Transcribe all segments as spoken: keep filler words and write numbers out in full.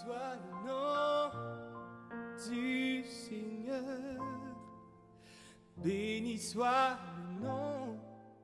soit le nom du Seigneur. Béni soit le nom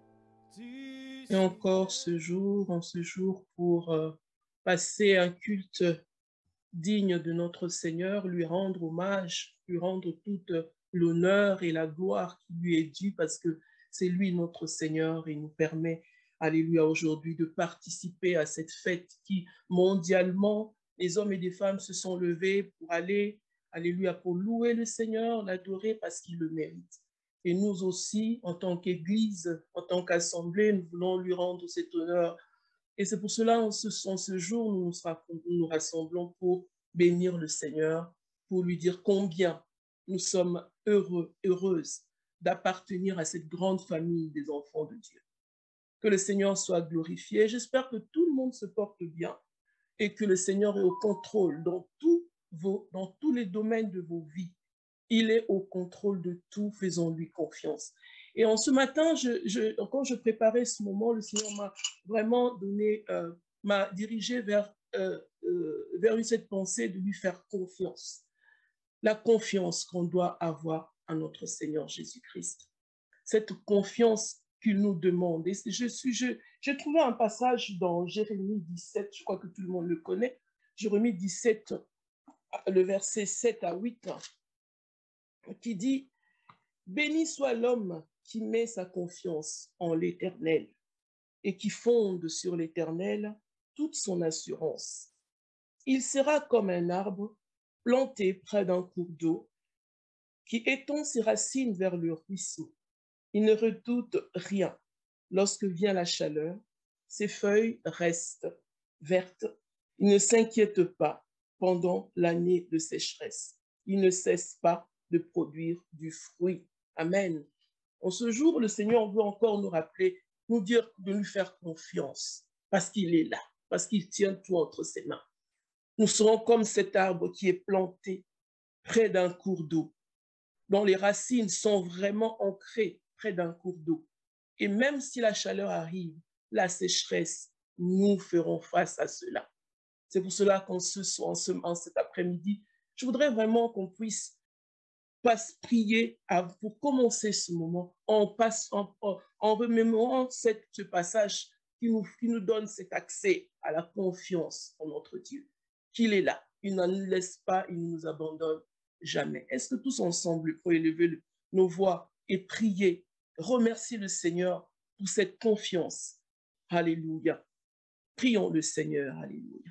du Seigneur. Et encore ce jour, en ce jour, pour euh, passer un culte digne de notre Seigneur, lui rendre hommage, lui rendre toute l'honneur et la gloire qui lui est due, parce que c'est lui notre Seigneur et nous permet, alléluia, aujourd'hui de participer à cette fête qui, mondialement, les hommes et les femmes se sont levés pour aller, alléluia, pour louer le Seigneur, l'adorer parce qu'il le mérite. Et nous aussi, en tant qu'Église, en tant qu'Assemblée, nous voulons lui rendre cet honneur. Et c'est pour cela, en ce, en ce jour, nous nous, nous rassemblons pour bénir le Seigneur, pour lui dire combien nous sommes heureux, heureuses d'appartenir à cette grande famille des enfants de Dieu. Que le Seigneur soit glorifié. J'espère que tout le monde se porte bien et que le Seigneur est au contrôle dans, tous vos, dans tous les domaines de vos vies. Il est au contrôle de tout, faisons-lui confiance. Et en ce matin, je, je, quand je préparais ce moment, le Seigneur m'a vraiment donné, euh, m'a dirigé vers, euh, euh, vers cette pensée de lui faire confiance. La confiance qu'on doit avoir à notre Seigneur Jésus-Christ. Cette confiance qu'il nous demande. Et je suis, je, j'ai trouvé un passage dans Jérémie dix-sept, je crois que tout le monde le connaît, Jérémie dix-sept, le verset sept à huit, qui dit « Béni soit l'homme qui met sa confiance en l'Éternel et qui fonde sur l'Éternel toute son assurance. Il sera comme un arbre planté près d'un cours d'eau qui étend ses racines vers le ruisseau. Il ne redoute rien. Lorsque vient la chaleur, ses feuilles restent vertes. Il ne s'inquiète pas pendant l'année de sécheresse. Il ne cesse pas de produire du fruit. » Amen. En ce jour, le Seigneur veut encore nous rappeler, nous dire de lui faire confiance, parce qu'il est là, parce qu'il tient tout entre ses mains. Nous serons comme cet arbre qui est planté près d'un cours d'eau, dont les racines sont vraiment ancrées près d'un cours d'eau. Et même si la chaleur arrive, la sécheresse, nous ferons face à cela. C'est pour cela qu'en ce, en ce, en cet après-midi, je voudrais vraiment qu'on puisse pas prier à, pour commencer ce moment en, passe, en, en, en remémorant cette, ce passage qui nous, qui nous donne cet accès à la confiance en notre Dieu, qu'il est là, il ne nous laisse pas, il ne nous abandonne jamais. Est-ce que tous ensemble, pour élever le, nos voix et prier, remercier le Seigneur pour cette confiance? Alléluia. Prions le Seigneur. Alléluia.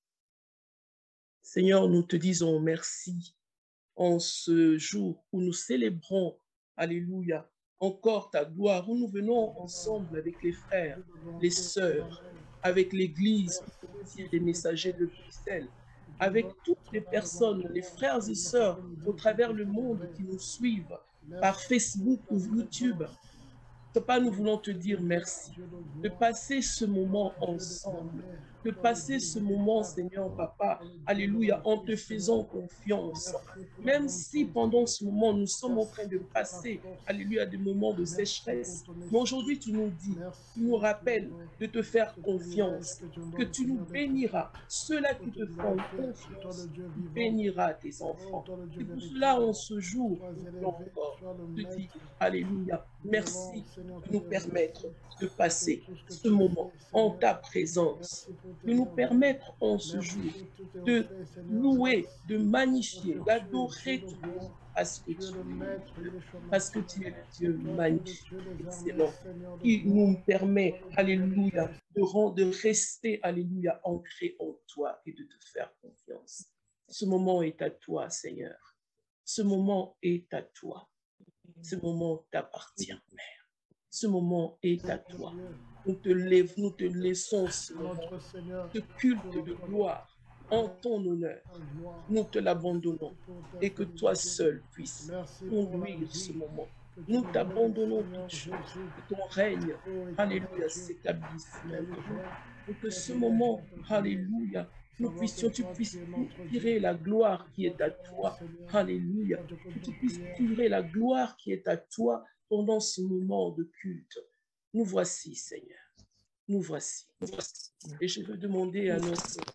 Seigneur, nous te disons merci en ce jour où nous célébrons, alléluia, encore ta gloire, où nous venons ensemble avec les frères, les sœurs, avec l'Église, des messagers de Bruxelles, avec toutes les personnes, les frères et sœurs au travers le monde qui nous suivent par Facebook ou YouTube. Papa, nous voulons te dire merci de passer ce moment ensemble, de passer ce moment, Seigneur, Papa, alléluia, en te faisant confiance. Même si pendant ce moment, nous sommes en train de passer, alléluia, des moments de sécheresse, mais aujourd'hui, tu nous dis, tu nous rappelles de te faire confiance, que tu nous béniras. Ceux-là qui te font confiance, tu béniras tes enfants. Et pour cela, en ce jour, nous voulons encore te dire, alléluia, merci de nous permettre de passer ce moment en ta présence, de nous permettre en ce jour de louer, de magnifier, d'adorer ton nom parce que tu es Dieu, parce que tu es le Dieu magnifique, excellent, qui nous permet, alléluia, de, rendre, de rester, alléluia, ancré en toi et de te faire confiance. Ce moment est à toi, Seigneur. Ce moment est à toi. Ce moment t'appartient, Père. Ce moment est à toi. Nous te, lève, nous te laissons ce moment, ce culte de gloire en ton honneur. Nous te l'abandonnons et que toi seul puisses conduire ce moment. Nous t'abandonnons toutes choses, que ton règne, alléluia, s'établisse maintenant. Pour que ce moment, alléluia, nous puissions, tu puisses tirer la gloire qui est à toi. Alléluia. Que tu puisses tirer la gloire qui est à toi pendant ce moment de culte. Nous voici, Seigneur. Nous voici. Nous voici. Et je veux demander à notre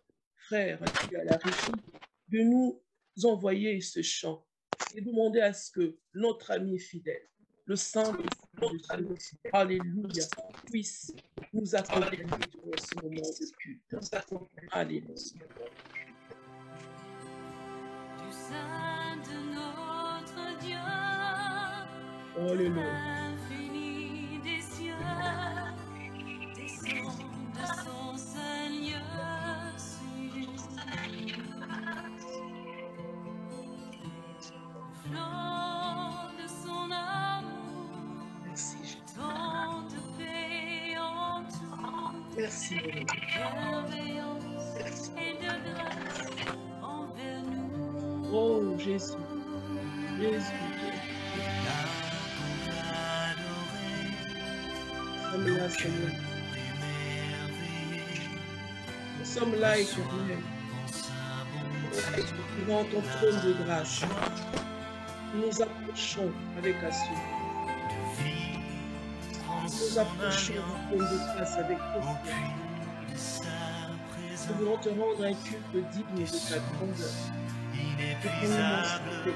frères qui est à la régie de nous envoyer ce chant et demander à ce que notre ami fidèle, le Saint-Esprit de Dieu, alléluia, puisse nous accompagner durant ce moment de culte. Alléluia. Du sein de notre Dieu, Alléluia. l'infini des cieux, descend de son Seigneur sur nous. Flot de son amour, Merci, Jésus. tant de paix en tout, Merci, Seigneur. bienveillance et de grâce envers nous. Oh, Jésus. Jésus. Nous sommes là, Seigneur. Nous sommes là, Éternel. Devant ton trône de grâce, nous nous approchons avec assurance. Nous nous approchons du trône de grâce avec confiance. Nous voulons te rendre un culte digne de ta grandeur. De ton immensité.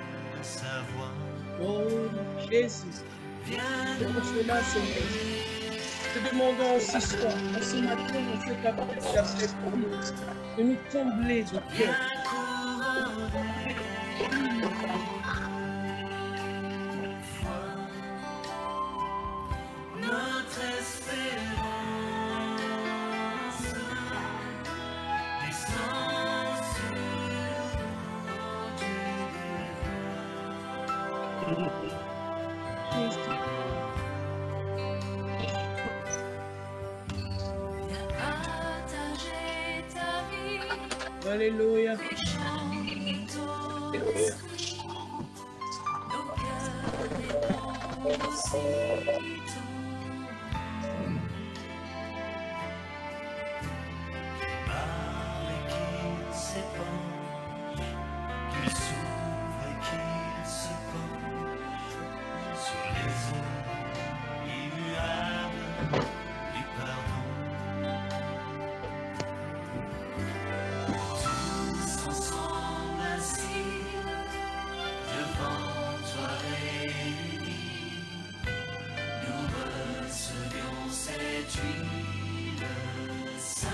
Oh, Jésus. Pour cela, Seigneur, te demandons ce soir, en ce matin, en cet après-midi, pour nous, de nous combler de cœur. Notre espérance descend sur Jésus. Viens partager ta vie, Alléluia. les chants de ton esprit, nos cœurs dépendent aussitôt. Parle et qu'il s'épanche, qu'il s'ouvre et qu'il se penche sur les eaux immuables du pardon. Tous ensemble assis devant toi réunis, nous recevions cette huile sainte.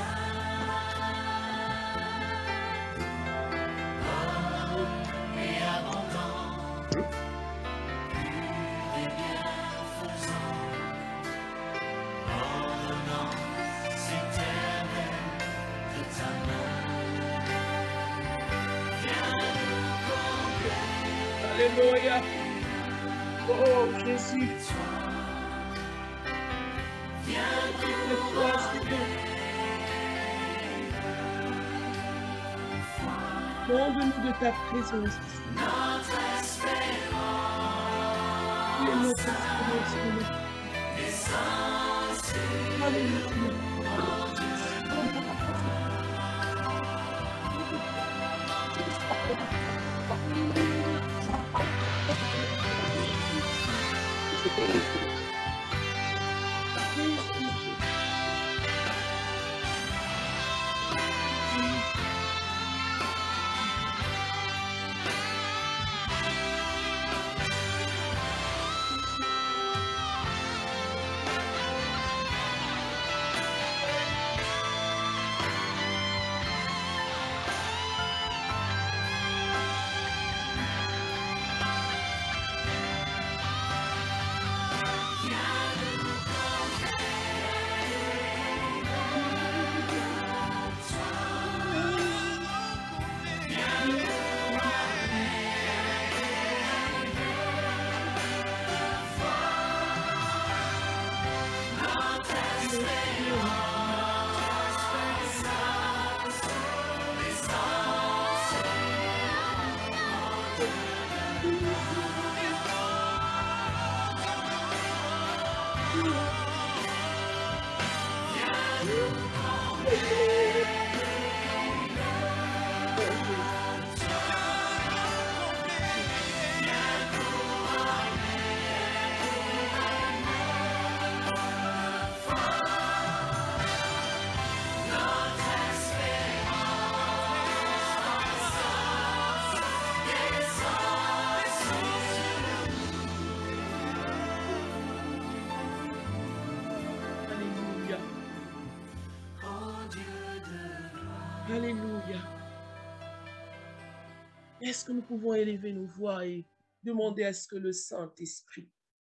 Et abondant, pur et bienfaisant, ordonnance éternelle de ta main. Viens nous combler Alléluia. Oh, Jésus. De toi, Seigneur. Donne-nous de ta présence. notre espérance, Tu es notre espérance, Seigneur. descend sur Alléluia. Alléluia. Est-ce que nous pouvons élever nos voix et demander à ce que le Saint-Esprit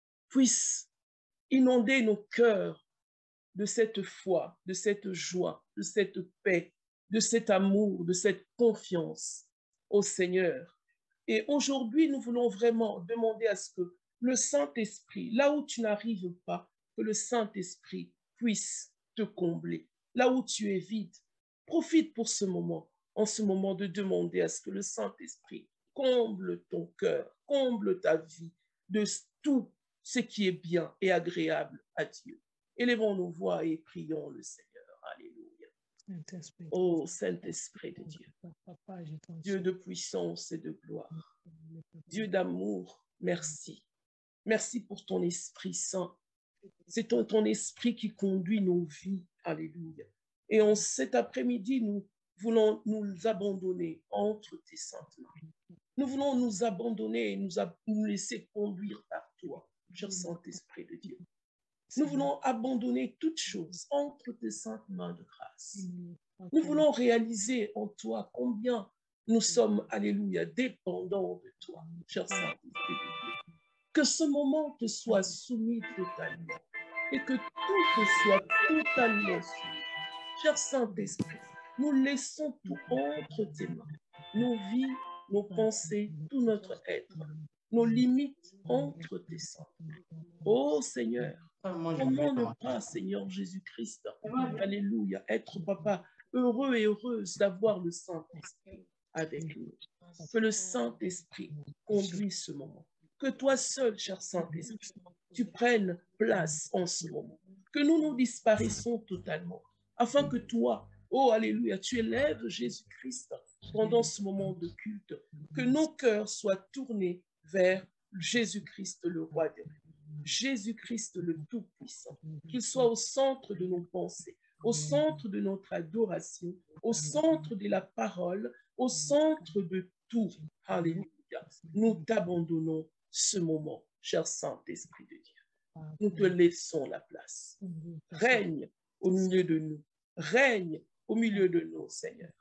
puisse inonder nos cœurs de cette foi, de cette joie, de cette paix, de cet amour, de cette confiance au Seigneur. Et aujourd'hui, nous voulons vraiment demander à ce que le Saint-Esprit, là où tu n'arrives pas, que le Saint-Esprit puisse te combler. Là où tu es vide, profite pour ce moment, en ce moment de demander à ce que le Saint-Esprit comble ton cœur, comble ta vie de tout ce qui est bien et agréable à Dieu. Élevons nos voix et prions le Seigneur. Alléluia. Saint-Esprit, Ô Saint-Esprit de Dieu, Papa, je t'en Dieu de puissance et de gloire, Dieu d'amour, merci. Merci pour ton Esprit Saint. C'est ton, ton Esprit qui conduit nos vies. Alléluia. Et en cet après-midi, nous voulons nous abandonner entre tes saintes mains. Nous voulons nous abandonner et nous, ab- nous laisser conduire par toi, cher Saint-Esprit de Dieu. Nous voulons abandonner toutes choses entre tes saintes mains de grâce. Nous voulons réaliser en toi combien nous sommes, alléluia, dépendants de toi, cher Saint-Esprit de Dieu. Que ce moment te soit soumis totalement et que tout te soit totalement soumis. Cher Saint-Esprit, nous laissons tout entre tes mains, nos vies, nos pensées, tout notre être, nos limites entre tes saintes mains. Ô Seigneur, comment ne pas, Seigneur Jésus-Christ, alléluia, être, papa, heureux et heureuse d'avoir le Saint-Esprit avec nous. Que le Saint-Esprit conduise ce moment. Que toi seul, cher Saint-Esprit, tu prennes place en ce moment. Que nous nous disparaissons totalement, afin que toi, oh alléluia, tu élèves Jésus-Christ pendant ce moment de culte. Que nos cœurs soient tournés vers Jésus-Christ, le roi des rois. Jésus-Christ, le Tout-Puissant. Qu'il soit au centre de nos pensées, au centre de notre adoration, au centre de la parole, au centre de tout. Alléluia. Nous t'abandonnons ce moment, cher Saint-Esprit de Dieu. Nous te laissons la place. Règne au milieu de nous. Règne au milieu de nous, Seigneur.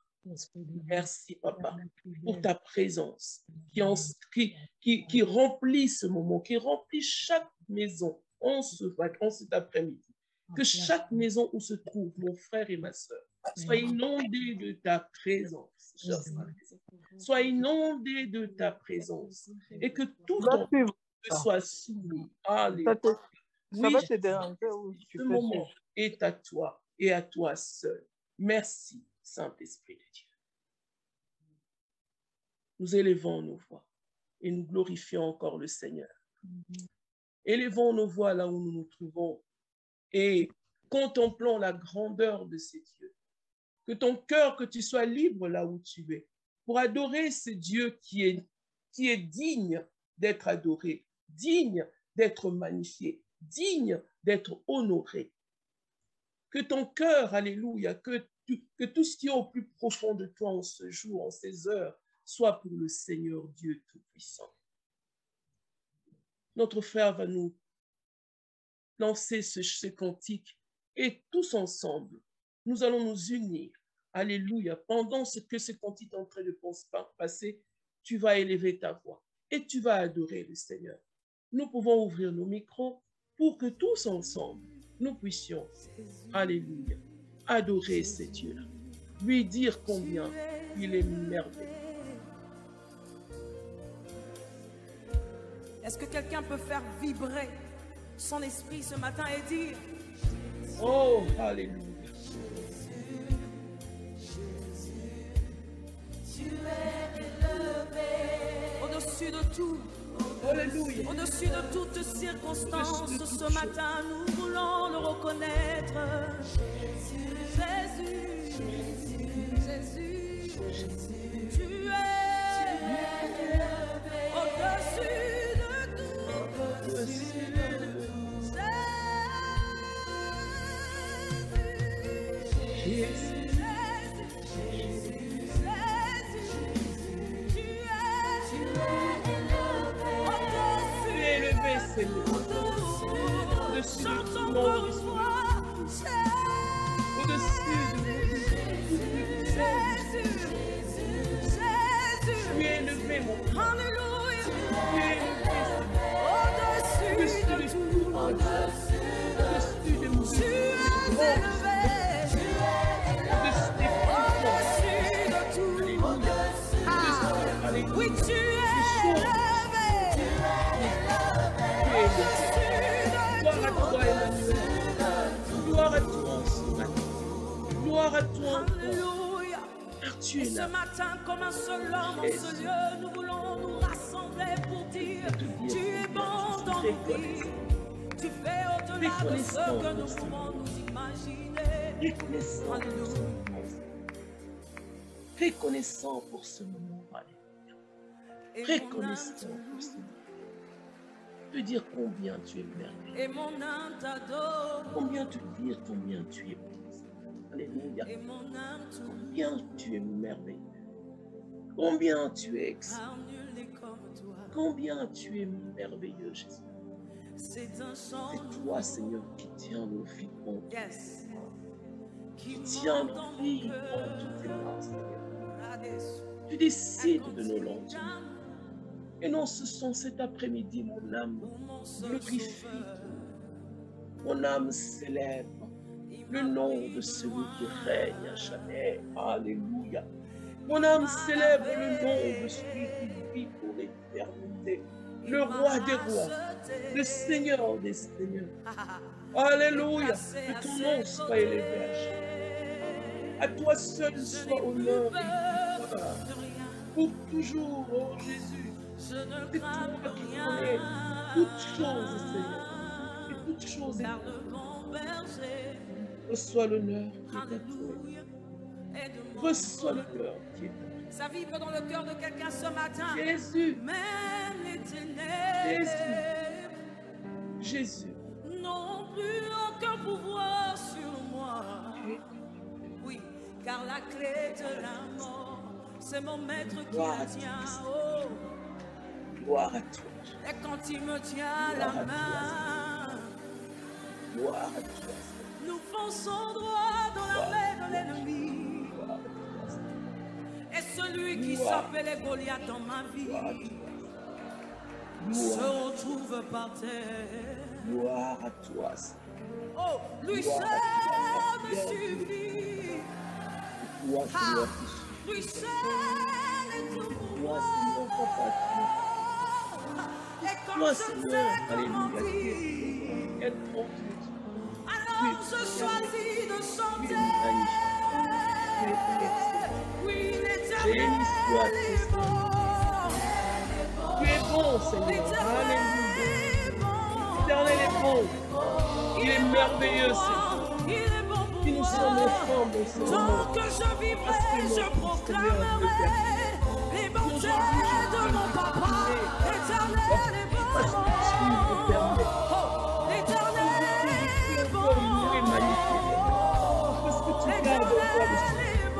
Merci, Papa, pour ta présence qui, en, qui, qui, qui remplit ce moment, qui remplit chaque maison en, ce, en cet après-midi. Que chaque maison où se trouve mon frère et ma soeur soit inondée de ta présence, cher Saint-Esprit. Soit inondée de ta présence et que tout ton peuple soit soumis. Alléluia. Ça Oui, va te déranger ou tu ce peux moment suivre? est à toi et à toi seul. Merci, Saint-Esprit de Dieu. Nous élevons nos voix et nous glorifions encore le Seigneur. Élevons nos voix là où nous nous trouvons et contemplons la grandeur de ces dieux. Que ton cœur, que tu sois libre là où tu es, pour adorer ce Dieu qui est, qui est digne d'être adoré, digne d'être magnifié, digne d'être honoré. Que ton cœur, alléluia, que, tu, que tout ce qui est au plus profond de toi en ce jour, en ces heures, soit pour le Seigneur Dieu Tout-Puissant. Notre frère va nous lancer ce, ce cantique et tous ensemble, nous allons nous unir. Alléluia. Pendant ce que ce cantique est en train de passer, tu vas élever ta voix et tu vas adorer le Seigneur. Nous pouvons ouvrir nos micros pour que tous ensemble, nous puissions, alléluia, adorer ce Dieu-là, lui dire combien il est merveilleux. Est-ce que quelqu'un peut faire vibrer son esprit ce matin et dire: Oh, alléluia. Tu es élevé au-dessus de tout, Alléluia. au-dessus de toutes circonstances, Au-dessus de ce toutes matin nous voulons le reconnaître. Jésus, Jésus, Jésus, tu es élevé au-dessus de tout. Au-dessus de Jésus, Jésus, Jésus, tu es Tu es élevé, Seigneur. au-dessus. Chante encore une fois. Au-dessus de Jésus, élevé, mon Père. Alléluia. Tu es élevé, Seigneur. Au-dessus de Au-dessus de tout. tout, mon Dieu. Au-dessus de nous. Tu es élevé. Au-dessus des Au-dessus de tout. Alléluia. Ah. Alléluia. Oui, tu es élevé. Tu es élevé. Gloire à toi, Emmanuel. Gloire à toi ce matin. Gloire à toi encore. Alléluia. Car tu Et es ce là. matin, comme un seul homme en ce Jésus. lieu, nous voulons nous rassembler pour dire Te dire tu es bon dans nos vies. reconnaissant. Tu fais au-delà de ce Reconnaissant que nous pour ce pouvons nous imaginer. Reconnaissant pour ce Alléluia. moment. Reconnaissant pour ce moment. Alléluia. Et mon âme Reconnaissant te pour ce loue, moment. Te dire combien tu es merveilleux. et mon âme t'adore, Combien te dire combien tu es bon. Alléluia. et mon âme te loue, Combien tu es merveilleux. Combien tu es excellent. car nul n'est comme toi. Combien tu es merveilleux, Jésus. C'est un chant, C'est toi, Seigneur, qui tiens nos vies en yes, qui qui tiens monte dans nos mon vies en cœur. toutes tes mains, Seigneur. Là-dessus, Tu décides elle de nos continue lentilles. d'amour Et non, ce sont cet après-midi, mon âme pour mon seul glorifie. sauveur. Mon âme célèbre Il le m'a nom pris de celui loin. qui règne à jamais. Alléluia. Mon âme célèbre le nom de celui qui vit pour l'éternité. Il Le m'a roi des rois, racheté. le Seigneur des seigneurs. Ah, Alléluia. placé Que à ton ses nom soit côtés. élevé à jamais. À toi seul Je soit n'ai plus honneur et peur gloire. de rien. Pour toujours, oh Jésus. Je ne C'est crains toi qui rien. connais toutes choses, Seigneur. Et toutes choses Car est le bon berger, reçois l'honneur qui est à toi. alléluia, est de mon Reçois corps. l'honneur qui est à toi. Ça vibre dans le cœur de quelqu'un ce matin. Jésus, Même les ténèbres Jésus, n'ont plus aucun pouvoir sur moi. Oui, car la clé de la mort, c'est mon maître qui Gloire à la toi, tient. Seigneur. Oh, gloire à toi. et quand il me tient la Gloire à toi, main, Gloire à toi. nous fonçons droit dans la main de l'ennemi. Gloire à toi, Seigneur. Et celui qui Gloire. s'appelait Goliath dans ma vie Gloire à toi. se Gloire, retrouve par terre. gloire à toi, Seigneur. Oh, lui Gloire seul à toi, me Seigneur. suffit. Toi, Ah, Seigneur, qui lui seul est tout pour Toi, moi. Seigneur, papa, Et quand toi, je ne Seigneur, sais comment alléluia, qui dire, est être tranquille. alors je choisis de Tu es chanter. magnifique. Tu es excellent. Oui, Béni l'éternel soit est ton bon. Tu es bon, Seigneur. L'éternel Alléluia. est bon. L'éternel est bon. Il est merveilleux, Seigneur. Il est bon pour Si nous moi. sommes ensemble en ce moment, Tant que je vivrai, je proclamerai les bontés de mon papa. L'éternel est parce que tu me permets. bon. Oh, l'éternel est Tu es magnifique. bon. Parce que tu gardes encore L'éternel est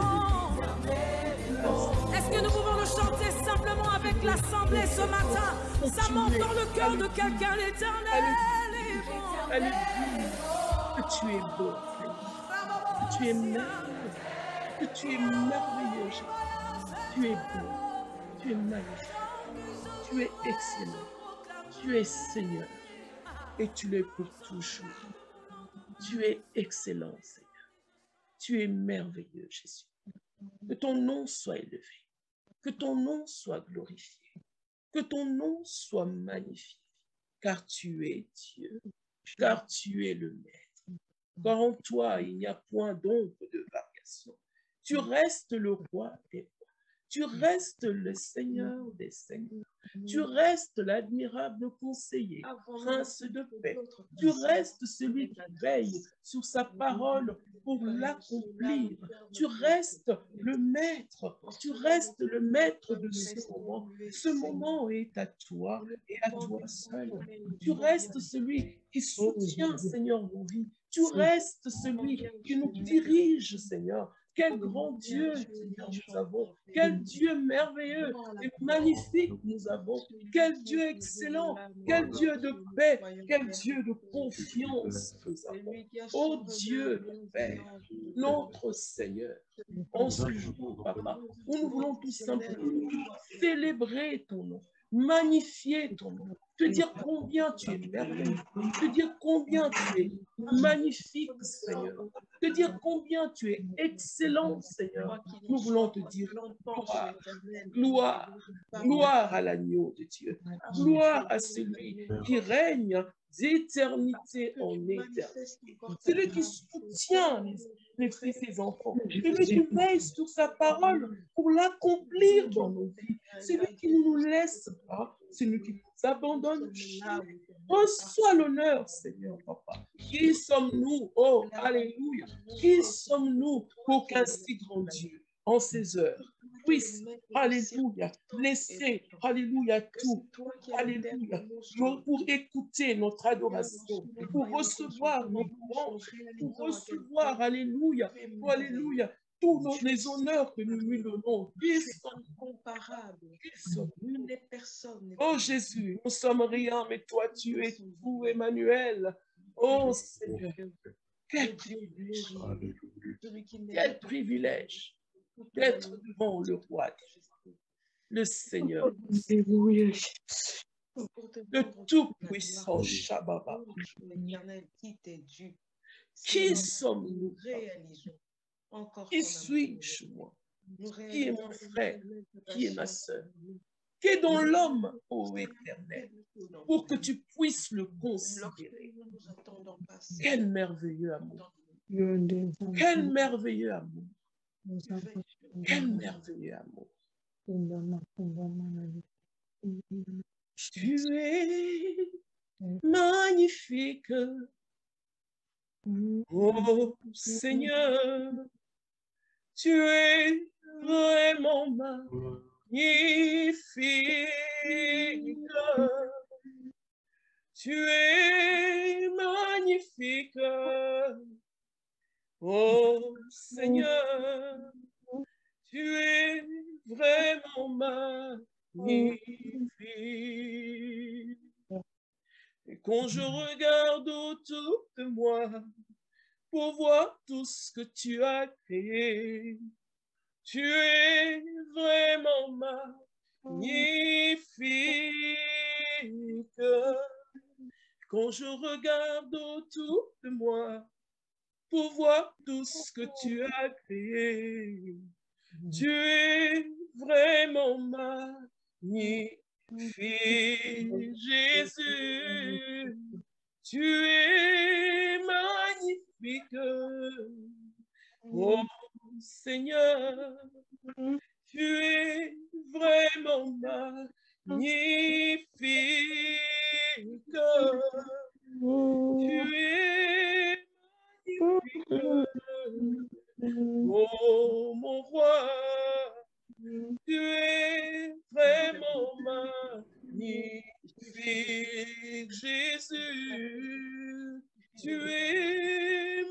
bon. Est-ce que nous pouvons le chanter simplement avec l'assemblée ce matin? Ça monte dans le cœur de quelqu'un. L'éternel est bon. Alléluia. Que tu es beau, Seigneur. Que tu es merveilleux. Que tu es merveilleux, Jésus. Tu es beau. Tu es magnifique. Tu es excellent. Tu es Seigneur. Et tu l'es pour toujours. Tu es excellent, Seigneur. Tu es merveilleux, Jésus. Que ton nom soit élevé. Que ton nom soit glorifié. Que ton nom soit magnifié. Car tu es Dieu. Car tu es le Maître. Car en toi, il n'y a point d'ombre de variation. Tu restes le roi des rois. Tu restes le Seigneur des seigneurs. Tu restes l'admirable conseiller, prince de paix. Tu restes celui qui veille sur sa parole pour l'accomplir. Tu restes le maître. Tu restes le maître de ce moment. Ce moment est à toi et à toi seul. Tu restes celui qui soutient, Seigneur, nos vies. Tu restes celui qui nous dirige, Seigneur. Quel grand Dieu, Seigneur, nous avons. Quel Dieu merveilleux et magnifique nous avons. Quel Dieu excellent. Quel Dieu de paix. Quel Dieu de confiance nous avons. Oh Dieu, Père, notre Seigneur, en ce jour, Papa, où nous voulons tout simplement célébrer ton nom, magnifier ton nom, te dire combien tu es merveilleux, te dire combien tu es magnifique, Seigneur, te dire combien tu es excellent, Seigneur. Nous voulons te dire gloire, gloire, gloire à l'agneau de Dieu, gloire à celui qui règne d'éternité en éternité. Celui qui soutient les, les fils et les enfants. Celui qui veille sur sa parole pour l'accomplir dans nos vies. Celui qui ne nous laisse pas. Celui qui nous abandonne jamais. Reçois l'honneur, Seigneur, Papa. Qui sommes-nous? Oh, alléluia. Qui sommes-nous pour qu'un si grand Dieu, en ces heures, puisse, alléluia, laisser, alléluia, tout, alléluia, pour écouter notre adoration, pour recevoir nos louanges, pour recevoir, alléluia, pour, alléluia, tous nos, les honneurs que nous lui donnons. Qui sommes comparables? Nul n'est personne. Oh Jésus, nous sommes rien, mais toi tu es tout, Emmanuel. Oh Seigneur, quel privilège, quel privilège d'être devant le roi, le Seigneur, le tout-puissant Shabbat. Qui sommes-nous? Qui suis-je, moi? Qui est mon frère? Qui est ma sœur? Qui est dans l'homme, ô Éternel, pour que tu puisses le considérer? Quel merveilleux amour! Quel merveilleux amour! Quel merveilleux amour! Tu es magnifique, oh Seigneur, tu es vraiment magnifique, tu es magnifique, oh Seigneur, tu es vraiment magnifique. Et quand je regarde autour de moi pour voir tout ce que tu as créé, tu es vraiment magnifique. Quand je regarde autour de moi pour voir tout ce que tu as créé, tu es vraiment magnifique. Jésus, tu es magnifique. Oh Seigneur, tu es vraiment magnifique. Tu es magnifique. Oh mon roi, tu es vraiment magnifique. Jésus, tu es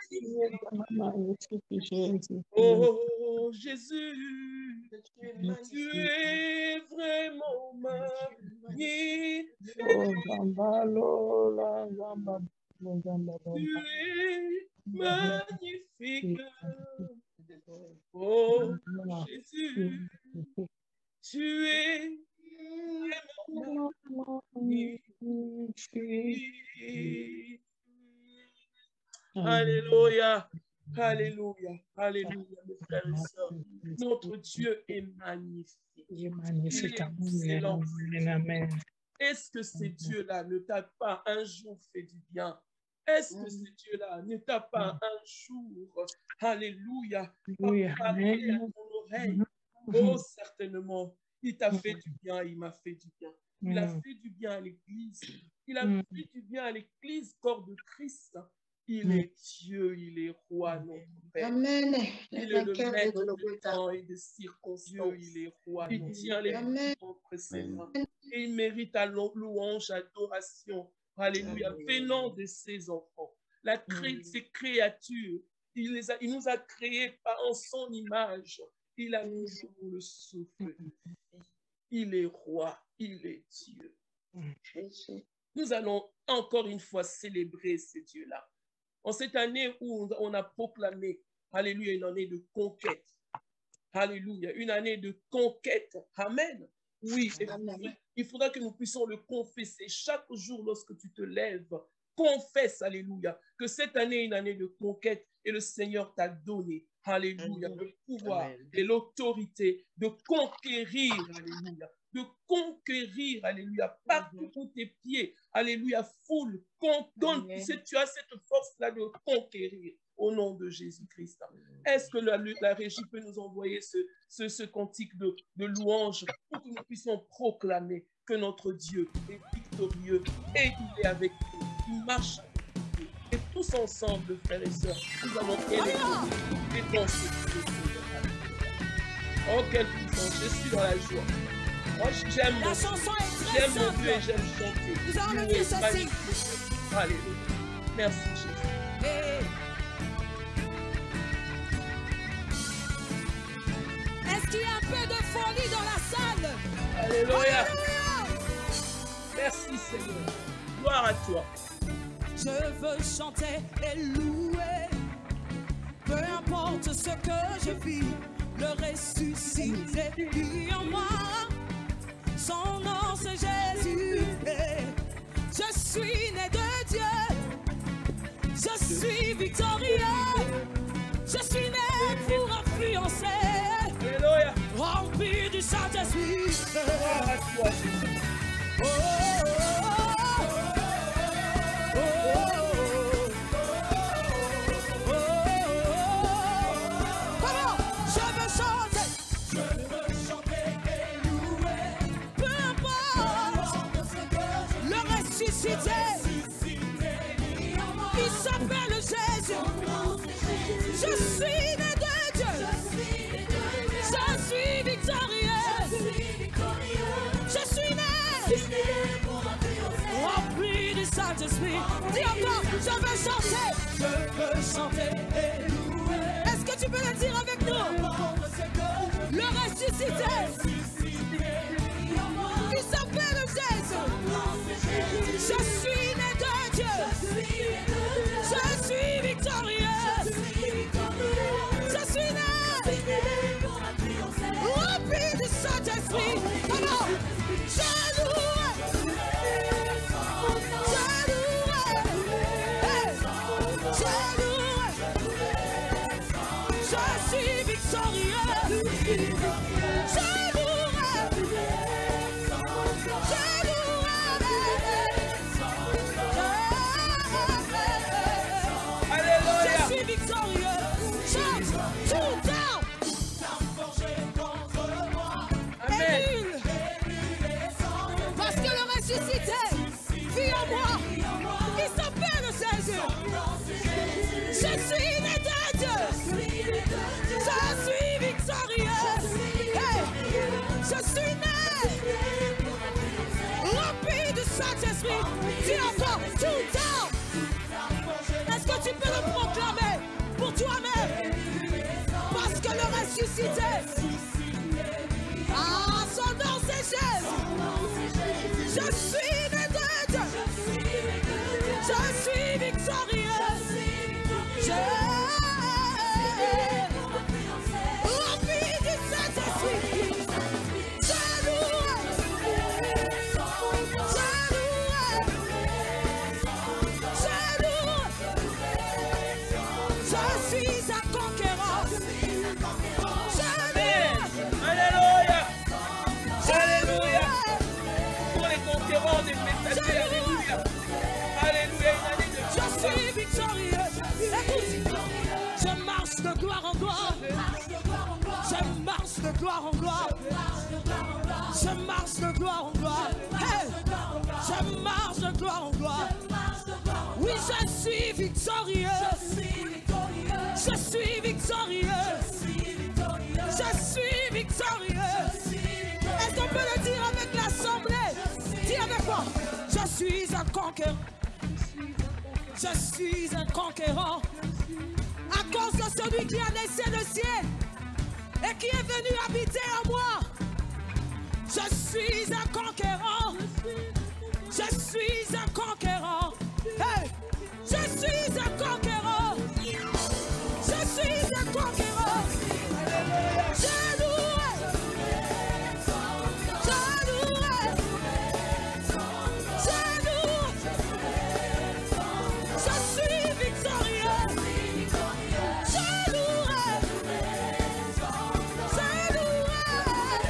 magnifique. Oh Jésus, tu es vraiment magnifique. Tu es magnifique. Oh Jésus, tu es vraiment magnifique. Alléluia, alléluia, alléluia, mes frères et sœurs. Notre Dieu est magnifique. Il est excellent. Est-ce que ce Dieu-là ne t'a pas un jour fait du bien? Est-ce que ce Dieu-là ne t'a pas un jour, alléluia, parlé à ton oreille? Oh, certainement, il t'a fait du bien, il m'a fait du bien. Il a fait du bien à l'Église. Il a fait du bien à l'Église, corps de Christ. Il est Dieu, il est roi, notre Père. Amen. Il est le maître de temps et de circonstances. Il est roi. Il tient les mondes entre ses mains. Et il mérite à louange, adoration. Alléluia. Venant de ses enfants. La cré ces créatures Il, les a, il nous a créés par en son image. Il a toujours le souffle. Il est roi, il est Dieu. Nous allons encore une fois célébrer ce Dieu-là. En cette année où on a proclamé, alléluia, une année de conquête. Alléluia, une année de conquête. Amen. Oui, Amen. Il faudra que nous puissions le confesser chaque jour lorsque tu te lèves. Confesse, alléluia, que cette année est une année de conquête et le Seigneur t'a donné, alléluia, Amen. Le pouvoir Amen. Et l'autorité de conquérir, alléluia, de conquérir, alléluia, partout où tes pieds, alléluia, foule, donne, tu as cette force-là de conquérir au nom de Jésus-Christ. Est-ce que la, la régie peut nous envoyer ce, ce, ce cantique de, de louange pour que nous puissions proclamer que notre Dieu est victorieux et il est avec nous, il marche avec nous. Et tous ensemble, frères et sœurs, nous allons élever et danser. Oh, quelle puissance, je suis dans la joie. Moi, j'aime mon, j'aime mon Dieu et j'aime chanter. Nous allons le dire ceci. Alléluia. Merci, Jésus. Hey. Est-ce qu'il y a un peu de folie dans la salle? Alléluia. Alléluia. Merci, Seigneur. Gloire à toi. Je veux chanter et louer. Peu importe ce que je vis, le ressuscité vit en moi. Son nom c'est Jésus. Je suis né de Dieu. Je suis victorieux. Je suis né pour influencer. Alléluia. Rempli du Saint-Esprit. Gloire à toi, Jésus. Oh, oh, oh, oh, oh, oh. Comment? Je veux chanter. Je veux chanter et louer. Peu importe le ressuscité. Il s'appelle Jésus. Je suis né de Dieu. Je suis victorieux. Je suis né. Rempli du Saint-Esprit. Dis encore, je veux chanter. Je veux chanter et louer. Est-ce que tu peux le dire avec nous? Le ressuscité. Il s'appelle Jésus. Je suis né de Dieu. Je suis victorieux. Je suis né. Rempli du Saint-Esprit. Alors, je loue. Vie en moi, il s'appelle Jésus. Je suis né de Dieu. Je suis victorieux. Hey, je suis né. Rempli du Saint-Esprit. Dis encore, tout temps. Est-ce que tu peux le proclamer pour toi-même? Parce que le ressuscité. Ah, son nom c'est Jésus. Je suis né de Dieu. Je suis victorieux. Je rempli du Saint-Esprit. Je loue. Je loue. Je loue. Je suis un conquérant. Je loue. Alléluia. Alléluia. Pour les conquérants des messagers. Alléluia. Alléluia. Je suis victorieux. Écoute, je marche de gloire en gloire. Je marche de gloire en gloire. Je marche de gloire en gloire. Hey, je marche de gloire en gloire. Oui, je suis victorieux. Je suis victorieux. Je suis victorieux. Est-ce qu'on peut le dire avec l'assemblée? Dis avec moi. Je suis un conquérant. Je suis un conquérant. À cause de celui qui a laissé le ciel et qui est venu habiter en moi. Je suis un conquérant. Je suis un conquérant. Hey, je suis un conquérant. Je suis un conquérant. Je louerai. Je louerai. Je louerai. Je suis victorieux. Je louerai. Je louerai.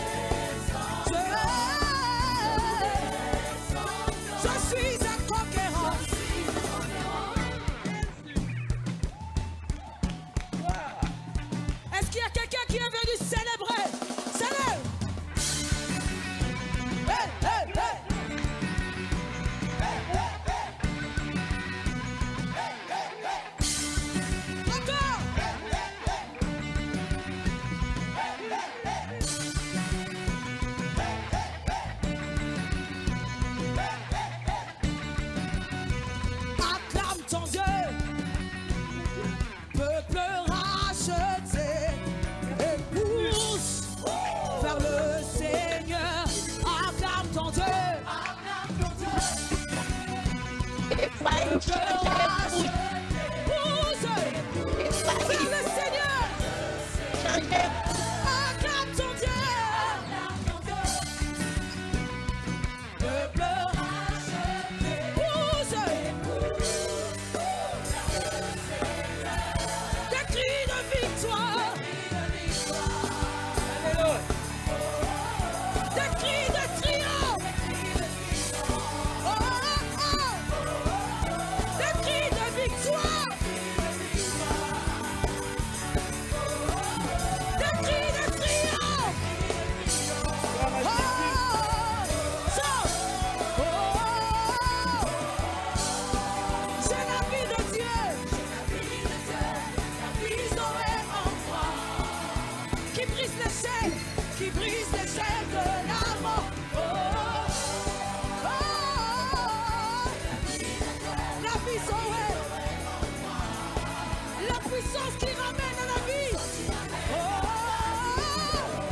Je, je suis un conquérant. Est-ce qu'il y a quelqu'un qui est venu célébrer? Célèbre! Hey, hey, hey! Encore! Acclame ton Dieu, peuple racheté, et pousse vers le Seigneur. Acclame ton Dieu, peuple racheté, pousse vers le Seigneur. Acclame ton Dieu, peuple racheté, pousse. Des cris de victoire, des cris de triomphe, oh, oh, oh. Des cris de victoire, des cris de triomphe, oh, ça, oh, c'est la vie de Dieu. Qui brise les chaînes, qui brise les chaînes de la mort. Oh, oh, oh, la vie sauve, la puissance qui ramène à la vie. Oh, oh,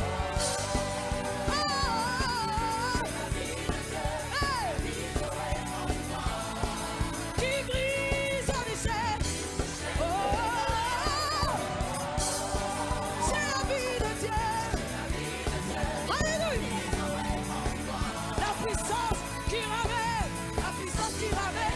oh, hey, qui brise les chaînes. Oh, c'est la vie de Dieu. Alléluia. La puissance qui ramène, la puissance qui ramène.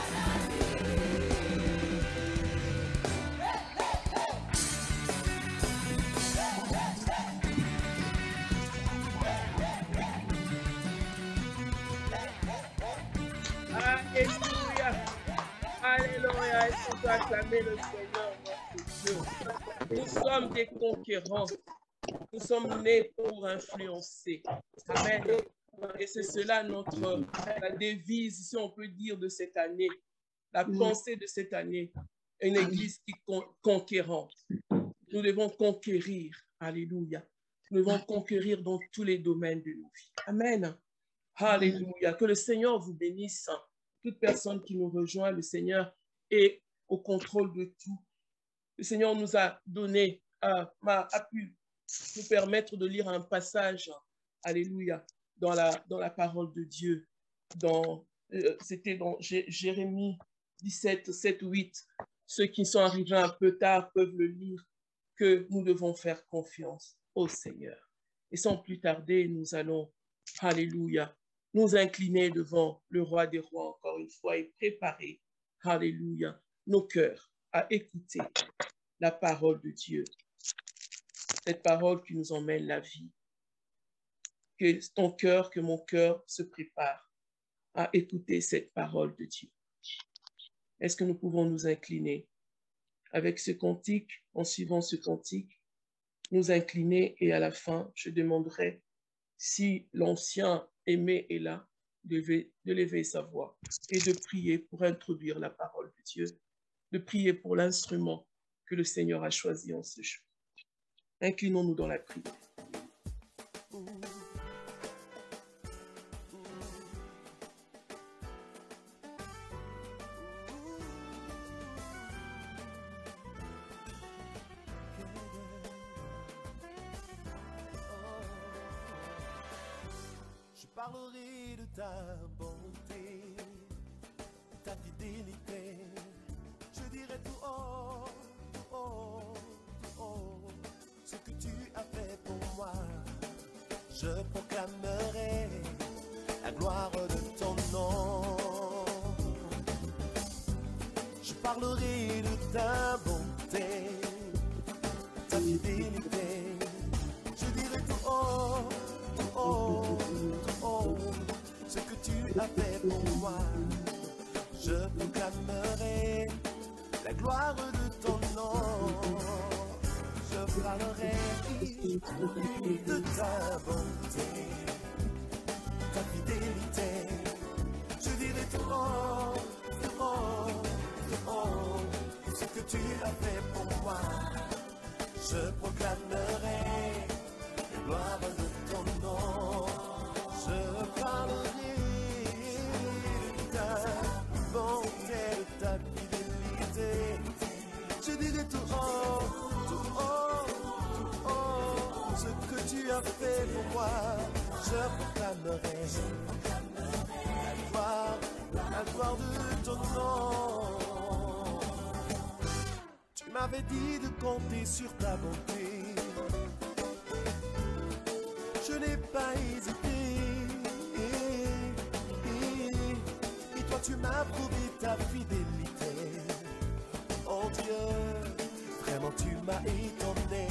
Alléluia. Alléluia. Est-ce qu'on peut acclamer le Seigneur notre Dieu? Nous sommes des conquérants. Nous sommes nés pour influencer. Amen. Et c'est cela notre la devise, si on peut dire, de cette année. La pensée de cette année. Une église qui con conquérante. Nous devons conquérir. Alléluia. Nous devons conquérir dans tous les domaines de nos vies. Amen. Alléluia. Que le Seigneur vous bénisse. Toute personne qui nous rejoint, le Seigneur est au contrôle de tout. Le Seigneur nous a donné, a, a pu nous permettre de lire un passage, alléluia, dans la, dans la parole de Dieu. Dans, euh, c'était dans Jé Jérémie dix-sept, sept, huit. Ceux qui sont arrivés un peu tard peuvent le lire, que nous devons faire confiance au Seigneur. Et sans plus tarder, nous allons, alléluia, nous incliner devant le roi des rois encore une fois et préparer, alléluia, nos cœurs à écouter la parole de Dieu. Cette parole qui nous emmène la vie. Que ton cœur, que mon cœur se prépare à écouter cette parole de Dieu. Est-ce que nous pouvons nous incliner avec ce cantique, en suivant ce cantique, nous incliner et à la fin, je demanderai si l'ancien aimé est là, de lever sa voix et de prier pour introduire la parole de Dieu, de prier pour l'instrument que le Seigneur a choisi en ce jour. Inclinons-nous dans la prière. parlerai de ta bonté, ta fidélité. Je dirai tout haut, tout haut, tout haut, ce que tu as fait pour moi. Je proclamerai la gloire de ton nom. Je parlerai de ta bonté, ta fidélité. Je dirai tout haut, tout haut, tout haut, ce que tu as fait pour moi. Je proclamerai la gloire de ton nom. Je parlerai de ta bonté, ta fidélité. Je dirai tout haut, tout haut, tout haut, ce que tu as fait pour moi. Je proclamerai la gloire de ton nom. Je parlerai de ta bonté, de ta fidélité. Je dirai tout haut, tout haut, tout haut, ce que tu as fait pour moi. Je proclamerai la gloire, la gloire de ton nom. Tu m'avais dit de compter sur ta bonté. Je n'ai pas hésité. Et toi tu m'as prouvé ta fidélité. Oh Dieu, vraiment tu m'as étonné.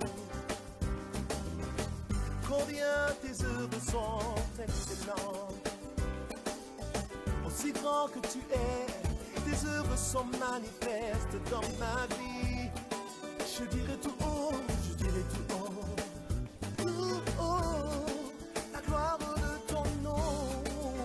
Combien tes œuvres sont excellentes. Aussi grand que tu es, tes œuvres sont manifestes dans ma vie. Je dirai tout haut, je dirai tout haut, tout haut, la gloire de ton nom.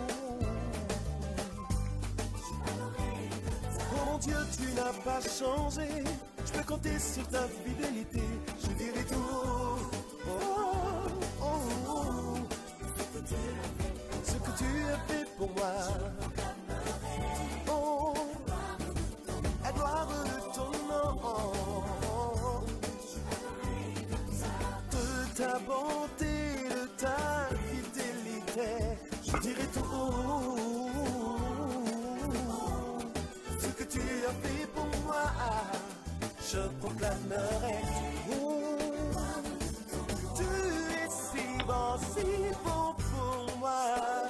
Oh mon Dieu, tu n'as pas changé. Je peux compter sur ta fidélité. Je dirai tout haut, oh, oh, oh, ce que tu as fait pour moi. Oh, la gloire de ton nom, de ta bonté, de ta fidélité. Je dirai tout haut, ce que tu as fait pour moi. Je proclamerai tout. Tu es si bon, si bon pour moi.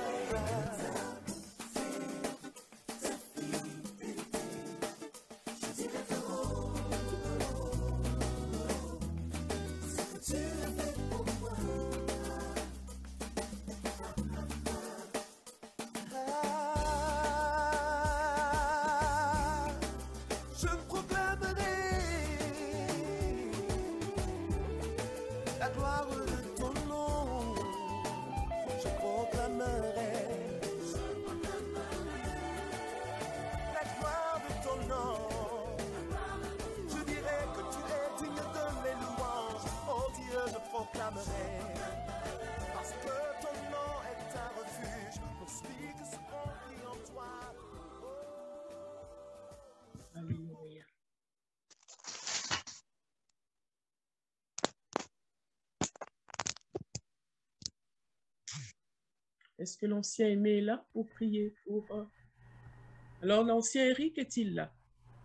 La gloire de ton nom, je proclamerai. La gloire de ton nom, je dirai que tu es digne de mes louanges. Oh Dieu, je proclamerai. Parce que ton nom est un refuge pour celui qui se confie en toi. Oh. Alléluia. Est-ce que l'ancien Aimé est là pour prier pour... euh, Alors, l'ancien Eric est-il là?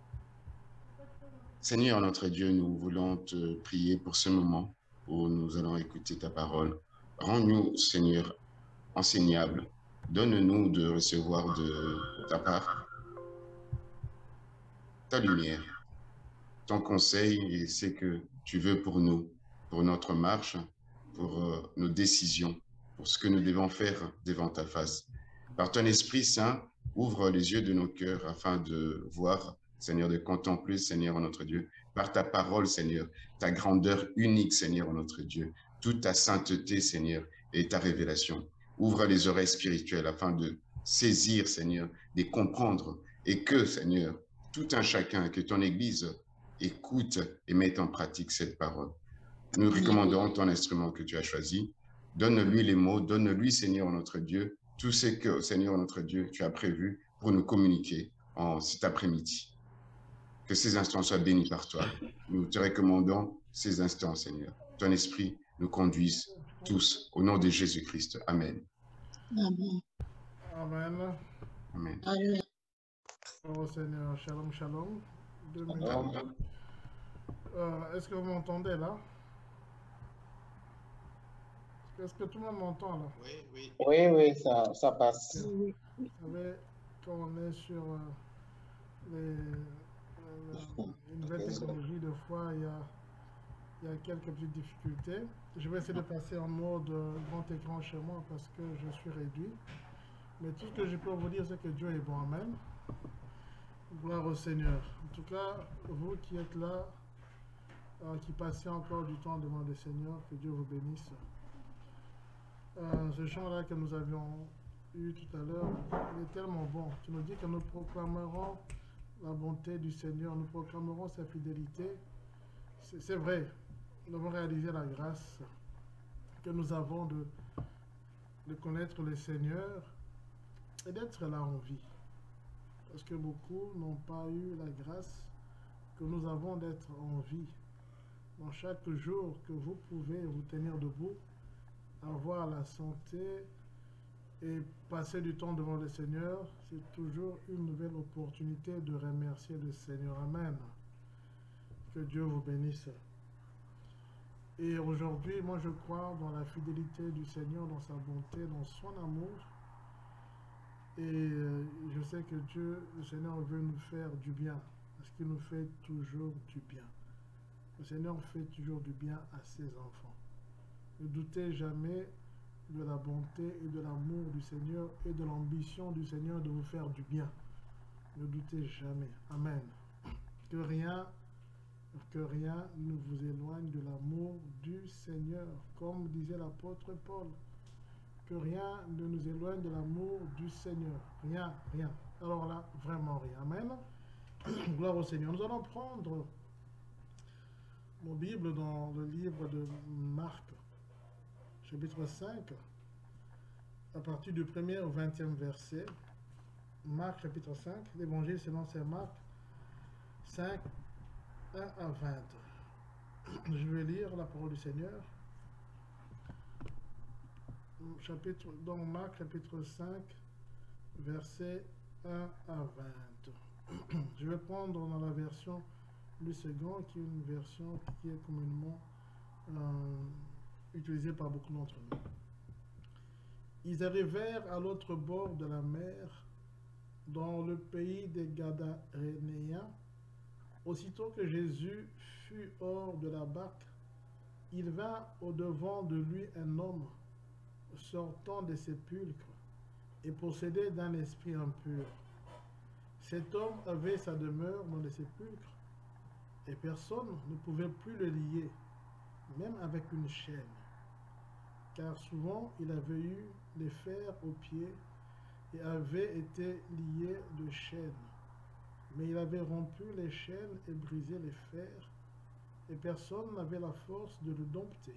Seigneur notre Dieu, nous voulons te prier pour ce moment où nous allons écouter ta parole. Rends-nous, Seigneur, enseignables. Donne-nous de recevoir de ta part ta lumière, ton conseil et ce que tu veux pour nous, pour notre marche, pour euh, nos décisions, pour ce que nous devons faire devant ta face. Par ton Esprit Saint, ouvre les yeux de nos cœurs afin de voir, Seigneur, de contempler, Seigneur, notre Dieu, par ta parole, Seigneur, ta grandeur unique, Seigneur, notre Dieu, toute ta sainteté, Seigneur, et ta révélation. Ouvre les oreilles spirituelles afin de saisir, Seigneur, de comprendre et que, Seigneur, tout un chacun, que ton Église écoute et mette en pratique cette parole. Nous recommandons ton instrument que tu as choisi. Donne-lui les mots, donne-lui, Seigneur, notre Dieu, tout ce que, Seigneur, notre Dieu, tu as prévu pour nous communiquer en cet après-midi. Que ces instants soient bénis par toi. Nous te recommandons ces instants, Seigneur. Ton esprit nous conduise tous au nom de Jésus-Christ. Amen. Amen. Amen. Amen. Amen. Oh Seigneur, shalom, shalom. Deux minutes. Amen. Euh, Est-ce que vous m'entendez là? Est-ce que tout le monde m'entend là? Oui, oui. Oui, oui, ça, ça passe. Oui. Vous savez, quand on est sur euh, les, euh, une nouvelle technologie, des fois, il y a, il y a quelques petites difficultés. Je vais essayer de passer en mode euh, grand écran chez moi parce que je suis réduit. Mais tout ce que je peux vous dire, c'est que Dieu est bon. Amen. Gloire au Seigneur. En tout cas, vous qui êtes là, euh, qui passez encore du temps devant le Seigneur, que Dieu vous bénisse. Euh, ce chant-là que nous avions eu tout à l'heure, il est tellement bon. Tu nous dis que nous proclamerons la bonté du Seigneur, nous proclamerons sa fidélité. C'est vrai, nous avons réalisé la grâce que nous avons de, de connaître le Seigneur et d'être là en vie. Parce que beaucoup n'ont pas eu la grâce que nous avons d'être en vie. Dans chaque jour que vous pouvez vous tenir debout, avoir la santé et passer du temps devant le Seigneur, c'est toujours une nouvelle opportunité de remercier le Seigneur. Amen. Que Dieu vous bénisse. Et aujourd'hui, moi je crois dans la fidélité du Seigneur, dans sa bonté, dans son amour. Et euh, je sais que Dieu, le Seigneur veut nous faire du bien, parce qu'il nous fait toujours du bien. Le Seigneur fait toujours du bien à ses enfants. Ne doutez jamais de la bonté et de l'amour du Seigneur et de l'ambition du Seigneur de vous faire du bien. Ne doutez jamais. Amen. Que rien, que rien ne vous éloigne de l'amour du Seigneur. Comme disait l'apôtre Paul, que rien ne nous éloigne de l'amour du Seigneur. Rien, rien. Alors là, vraiment rien. Amen. Gloire au Seigneur. Nous allons prendre mon Bible dans le livre de Marc, chapitre cinq, à partir du premier au vingtième verset. Marc, chapitre cinq, l'évangile selon saint Marc, cinq, un à vingt. Je vais lire la parole du Seigneur. Chapitre, dans Marc, chapitre cinq, verset un à vingt. Je vais prendre dans la version du second, qui est une version qui est communément euh, utilisée par beaucoup d'entre nous. Ils arrivèrent à l'autre bord de la mer, dans le pays des Gadarénéens. Aussitôt que Jésus fut hors de la barque, il vint au-devant de lui un homme sortant des sépulcres et possédé d'un esprit impur. Cet homme avait sa demeure dans les sépulcres et personne ne pouvait plus le lier, même avec une chaîne, car souvent il avait eu les fers aux pieds et avait été lié de chaînes. Mais il avait rompu les chaînes et brisé les fers, et personne n'avait la force de le dompter.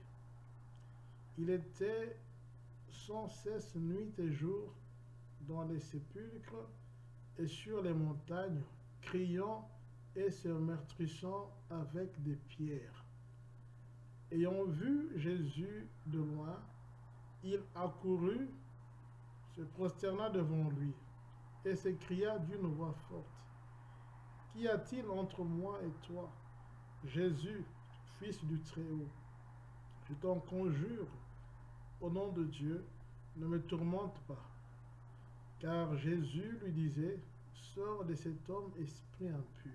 Il était sans cesse nuit et jour dans les sépulcres et sur les montagnes, criant et se meurtrissant avec des pierres. Ayant vu Jésus de loin, il accourut, se prosterna devant lui et s'écria d'une voix forte: Qu'y a-t-il entre moi et toi, Jésus, fils du Très-Haut? Je t'en conjure, au nom de Dieu, ne me tourmente pas. Car Jésus lui disait: Sors de cet homme, esprit impur.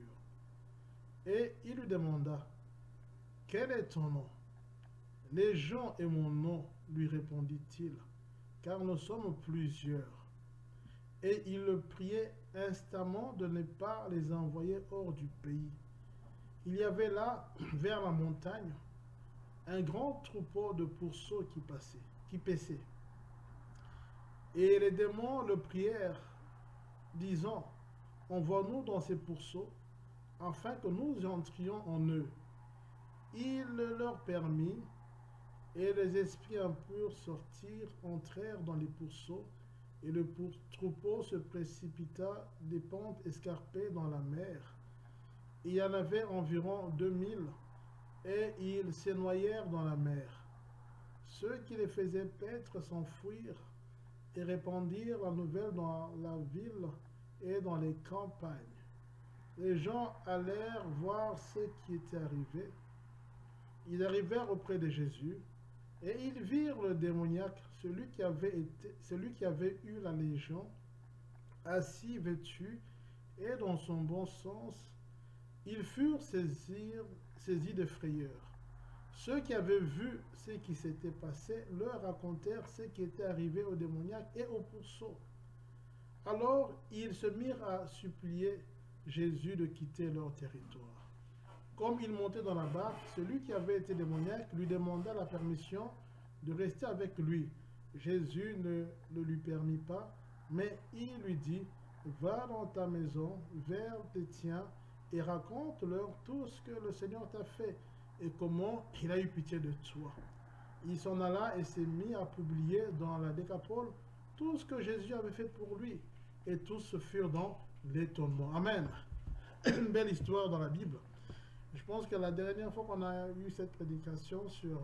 Et il lui demanda: Quel est ton nom? Légion est mon nom, lui répondit-il, car nous sommes plusieurs. Et il le priait instamment de ne pas les envoyer hors du pays. Il y avait là, vers la montagne, un grand troupeau de pourceaux qui passait, qui paissait. Et les démons le prièrent, disant: Envoie-nous dans ces pourceaux, afin que nous entrions en eux. Il le leur permit, et les esprits impurs sortirent, entrèrent dans les pourceaux, et le troupeau se précipita des pentes escarpées dans la mer. Il y en avait environ deux mille, et ils se noyèrent dans la mer. Ceux qui les faisaient paître s'enfuirent, et répandirent la nouvelle dans la ville et dans les campagnes. Les gens allèrent voir ce qui était arrivé. Ils arrivèrent auprès de Jésus et ils virent le démoniaque, celui qui avait, été, celui qui avait eu la légion, assis, vêtu et dans son bon sens. Ils furent saisis, saisis de frayeur. Ceux qui avaient vu ce qui s'était passé leur racontèrent ce qui était arrivé au démoniaque et au pourceau. Alors ils se mirent à supplier Jésus de quitter leur territoire. Comme il montait dans la barque, celui qui avait été démoniaque lui demanda la permission de rester avec lui. Jésus ne le lui permit pas, mais il lui dit, « Va dans ta maison, vers tes tiens, et raconte-leur tout ce que le Seigneur t'a fait, et comment il a eu pitié de toi. » Il s'en alla et s'est mis à publier dans la Décapole tout ce que Jésus avait fait pour lui, et tous furent dans l'étonnement. Amen. Une belle histoire dans la Bible. Je pense que la dernière fois qu'on a eu cette prédication sur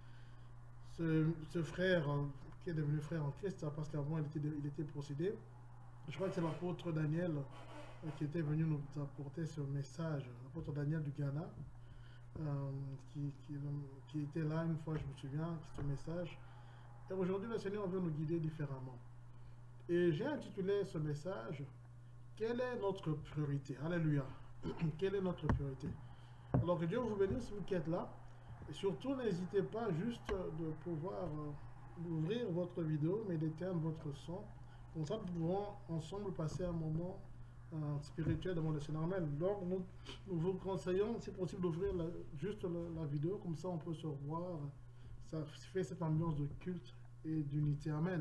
ce, ce frère qui est devenu frère en Christ, parce qu'avant il était, il était possédé, je crois que c'est l'apôtre Daniel qui était venu nous apporter ce message, l'apôtre Daniel du Ghana, euh, qui, qui, qui était là une fois, je me souviens, ce message. Et aujourd'hui, le Seigneur veut nous guider différemment. Et j'ai intitulé ce message, « Quelle est notre priorité ?» Alléluia. Quelle est notre priorité? Alors que Dieu vous bénisse, vous qui êtes là. Et surtout, n'hésitez pas juste de pouvoir euh, ouvrir votre vidéo, mais d'éteindre votre son. Comme ça, nous pouvons ensemble passer un moment euh, spirituel devant le Seigneur. Amen. Donc, nous, nous vous conseillons, si possible, d'ouvrir juste la, la vidéo. Comme ça, on peut se revoir. Ça fait cette ambiance de culte et d'unité. Amen.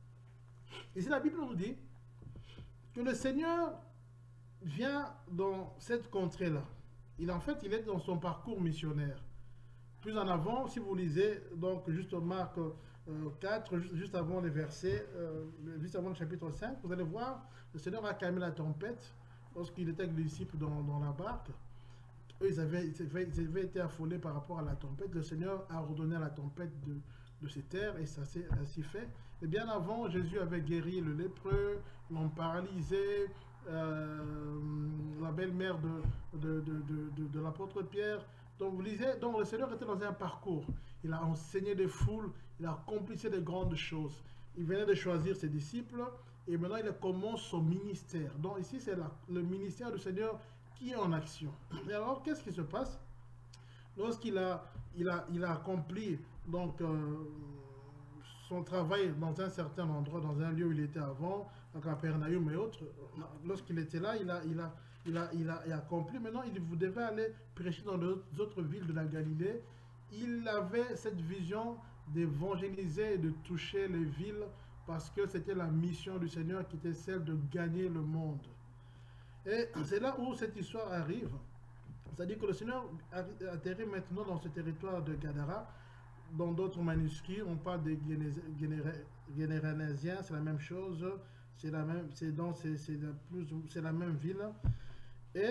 Ici, la Bible nous dit que le Seigneur vient dans cette contrée-là. Il, en fait, il est dans son parcours missionnaire. Plus en avant, si vous lisez, donc, juste Marc euh, quatre, juste, juste avant les versets, euh, juste avant le chapitre cinq, vous allez voir, le Seigneur a calmé la tempête lorsqu'il était avec les disciples dans, dans la barque. Eux, ils avaient, ils, avaient, ils avaient été affolés par rapport à la tempête. Le Seigneur a ordonné à la tempête de, de se taire et ça s'est ainsi fait. Et bien avant, Jésus avait guéri le lépreux, l'homme paralysé, euh, la belle-mère de, de, de, de, de, de l'apôtre Pierre. Donc, vous lisez, donc le Seigneur était dans un parcours. Il a enseigné des foules, il a accomplissé de grandes choses. Il venait de choisir ses disciples et maintenant il commence son ministère. Donc ici, c'est le ministère du Seigneur qui est en action. Et alors, qu'est-ce qui se passe? Lorsqu'il a, il a, il a accompli donc, euh, son travail dans un certain endroit, dans un lieu où il était avant, à Capernaum et autres, lorsqu'il était là, il a, il a, il a, il a, il a accompli. Maintenant, il vous devait aller prêcher dans les autres villes de la Galilée. Il avait cette vision d'évangéliser et de toucher les villes parce que c'était la mission du Seigneur qui était celle de gagner le monde. Et c'est là où cette histoire arrive. C'est-à-dire que le Seigneur atterrit maintenant dans ce territoire de Gadara. Dans d'autres manuscrits, on parle des Généranésiens, c'est la même chose. C'est la même, c'est dans, c'est, c'est la plus, c'est la même ville. Et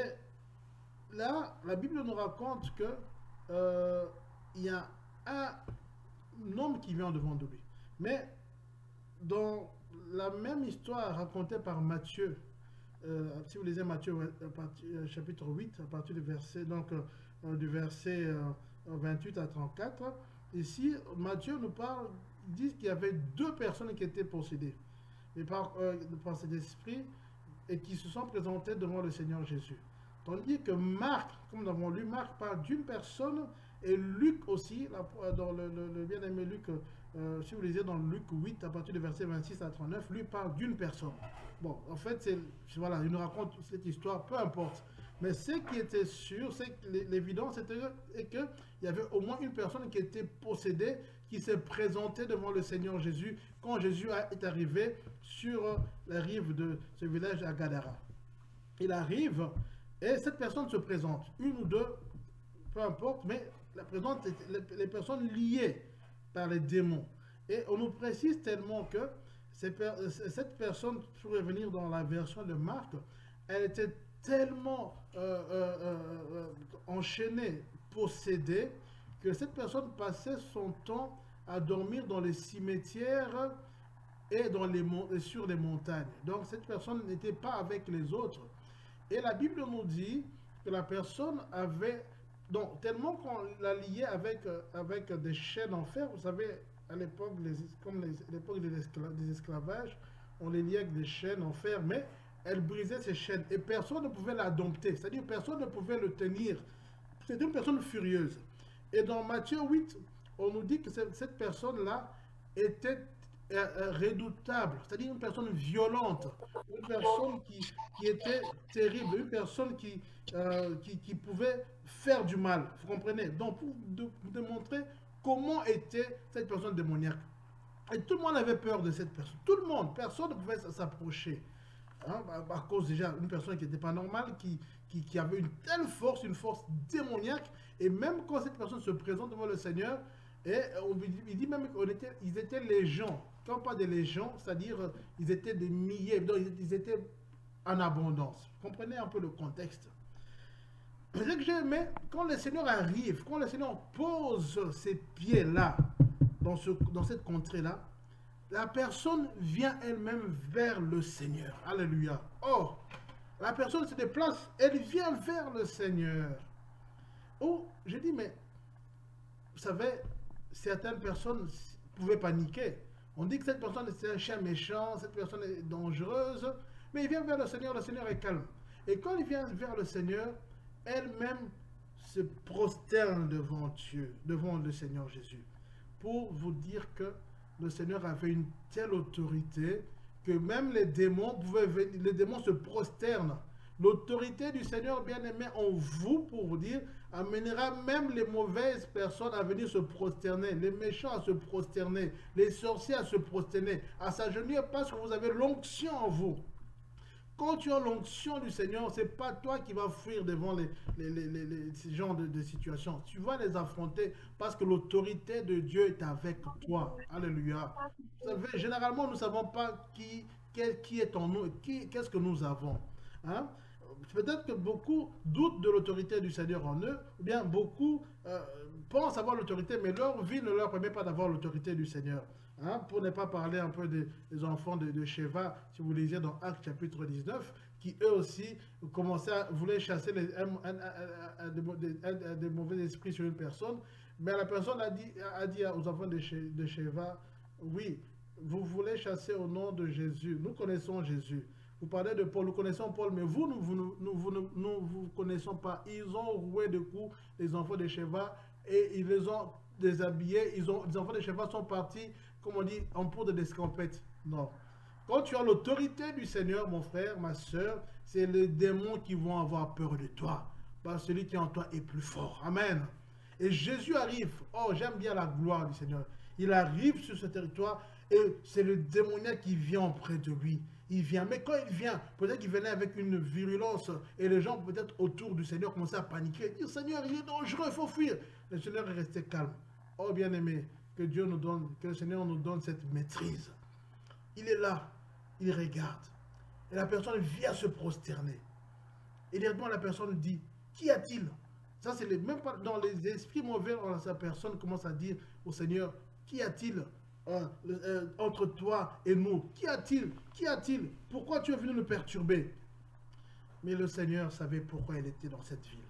là, la Bible nous raconte que euh, il y a un homme qui vient devant de lui. Mais dans la même histoire racontée par Matthieu, euh, si vous lisez Matthieu à partir, chapitre huit, à partir du verset, donc, euh, du verset euh, vingt-huit à trente-quatre, ici, Matthieu nous parle, il dit qu'il y avait deux personnes qui étaient possédées et par, euh, par cet esprit et qui se sont présentées devant le Seigneur Jésus. Tandis que Marc, comme nous l'avons lu, Marc parle d'une personne et Luc aussi, la, dans le, le, le bien-aimé Luc, euh, si vous lisez dans Luc huit, à partir du verset vingt-six à trente-neuf, lui parle d'une personne. Bon, en fait, c'est, voilà, il nous raconte cette histoire, peu importe. Mais ce qui était sûr, c'est que l'évidence était qu'il y avait au moins une personne qui était possédée, qui s'est présentée devant le Seigneur Jésus quand Jésus est arrivé sur la rive de ce village à Gadara. Il arrive et cette personne se présente, une ou deux, peu importe, mais la présente les, les personnes liées par les démons. Et on nous précise tellement que cette personne, pour revenir dans la version de Marc, elle était tellement euh, euh, euh, enchaînée, possédée, que cette personne passait son temps à dormir dans les cimetières et, dans les, et sur les montagnes. Donc cette personne n'était pas avec les autres. Et la Bible nous dit que la personne avait, donc tellement qu'on la liait avec, avec des chaînes en fer, vous savez, à l'époque, comme à l'époque des esclavages, on les liait avec des chaînes en fer, mais elle brisait ces chaînes et personne ne pouvait la dompter, c'est-à-dire personne ne pouvait le tenir. C'était une personne furieuse. Et dans Matthieu huit, on nous dit que cette personne-là était redoutable, c'est-à-dire une personne violente, une personne qui, qui était terrible, une personne qui, euh, qui, qui pouvait faire du mal. Vous comprenez? Donc, pour de, démontrer comment était cette personne démoniaque. Et tout le monde avait peur de cette personne. Tout le monde, personne ne pouvait s'approcher. Hein, à cause déjà d'une personne qui n'était pas normale, qui, qui, qui avait une telle force, une force démoniaque. Et même quand cette personne se présente devant le Seigneur, et on, il dit même qu'ils étaient légions. Quand on parle de légions, c'est-à-dire ils étaient des milliers, donc ils étaient en abondance. Vous comprenez un peu le contexte. Ce que j'ai aimé, quand le Seigneur arrive, quand le Seigneur pose ses pieds là, dans, ce, dans cette contrée-là, la personne vient elle-même vers le Seigneur. Alléluia. Oh, la personne se déplace, elle vient vers le Seigneur. Oh, je dis, mais, vous savez, certaines personnes pouvaient paniquer. On dit que cette personne est un chien méchant, cette personne est dangereuse, mais il vient vers le Seigneur, le Seigneur est calme. Et quand il vient vers le Seigneur, elle-même se prosterne devant Dieu, devant le Seigneur Jésus, pour vous dire que le Seigneur avait une telle autorité que même les démons pouvaient venir, les démons se prosternent. L'autorité du Seigneur bien-aimé en vous, pour vous dire, amènera même les mauvaises personnes à venir se prosterner, les méchants à se prosterner, les sorciers à se prosterner, à s'agenouiller parce que vous avez l'onction en vous. Quand tu as l'onction du Seigneur, ce n'est pas toi qui vas fuir devant les, les, les, les, les, ces genres de, de situations. Tu vas les affronter parce que l'autorité de Dieu est avec toi. Alléluia. Vous savez, généralement, nous ne savons pas qui, qui, qui est en nous, qu'est-ce que nous avons. Hein? Peut-être que beaucoup doutent de l'autorité du Seigneur en eux, ou bien beaucoup euh, pensent avoir l'autorité, mais leur vie ne leur permet pas d'avoir l'autorité du Seigneur. Hein, pour ne pas parler un peu des, des enfants de, de Sheva, si vous lisez dans Actes chapitre dix-neuf, qui eux aussi commençaient à, voulaient chasser les, un, un, un, un, un, des mauvais esprits sur une personne, mais la personne a dit, a dit aux enfants de, de Sheva, oui, vous voulez chasser au nom de Jésus, nous connaissons Jésus. Vous parlez de Paul, nous connaissons Paul, mais vous, nous ne nous, nous, nous, nous, vous connaissons pas. Ils ont roué de coups les enfants de Sheva et ils les ont déshabillés. Ils ont, les enfants de Sheva sont partis, comme on dit, en poudre d'escampette. Non. Quand tu as l'autorité du Seigneur, mon frère, ma soeur, c'est les démons qui vont avoir peur de toi. Parce que celui qui est en toi est plus fort. Amen. Et Jésus arrive. Oh, j'aime bien la gloire du Seigneur. Il arrive sur ce territoire et c'est le démoniaque qui vient auprès de lui. Il vient, mais quand il vient, peut-être qu'il venait avec une virulence et les gens peut-être autour du Seigneur commençaient à paniquer, dire Seigneur, il est dangereux, il faut fuir. Le Seigneur est resté calme. Oh bien-aimé, que Dieu nous donne, que le Seigneur nous donne cette maîtrise. Il est là, il regarde. Et la personne vient se prosterner. Et directement la personne dit, qu'y a-t-il? Ça c'est même pas dans les esprits mauvais, sa personne commence à dire au Seigneur, qu'y a-t-il? Euh, euh, entre toi et nous, qu'y a-t-il? Qu'y a-t-il? Pourquoi tu es venu nous perturber? Mais le Seigneur savait pourquoi il était dans cette ville.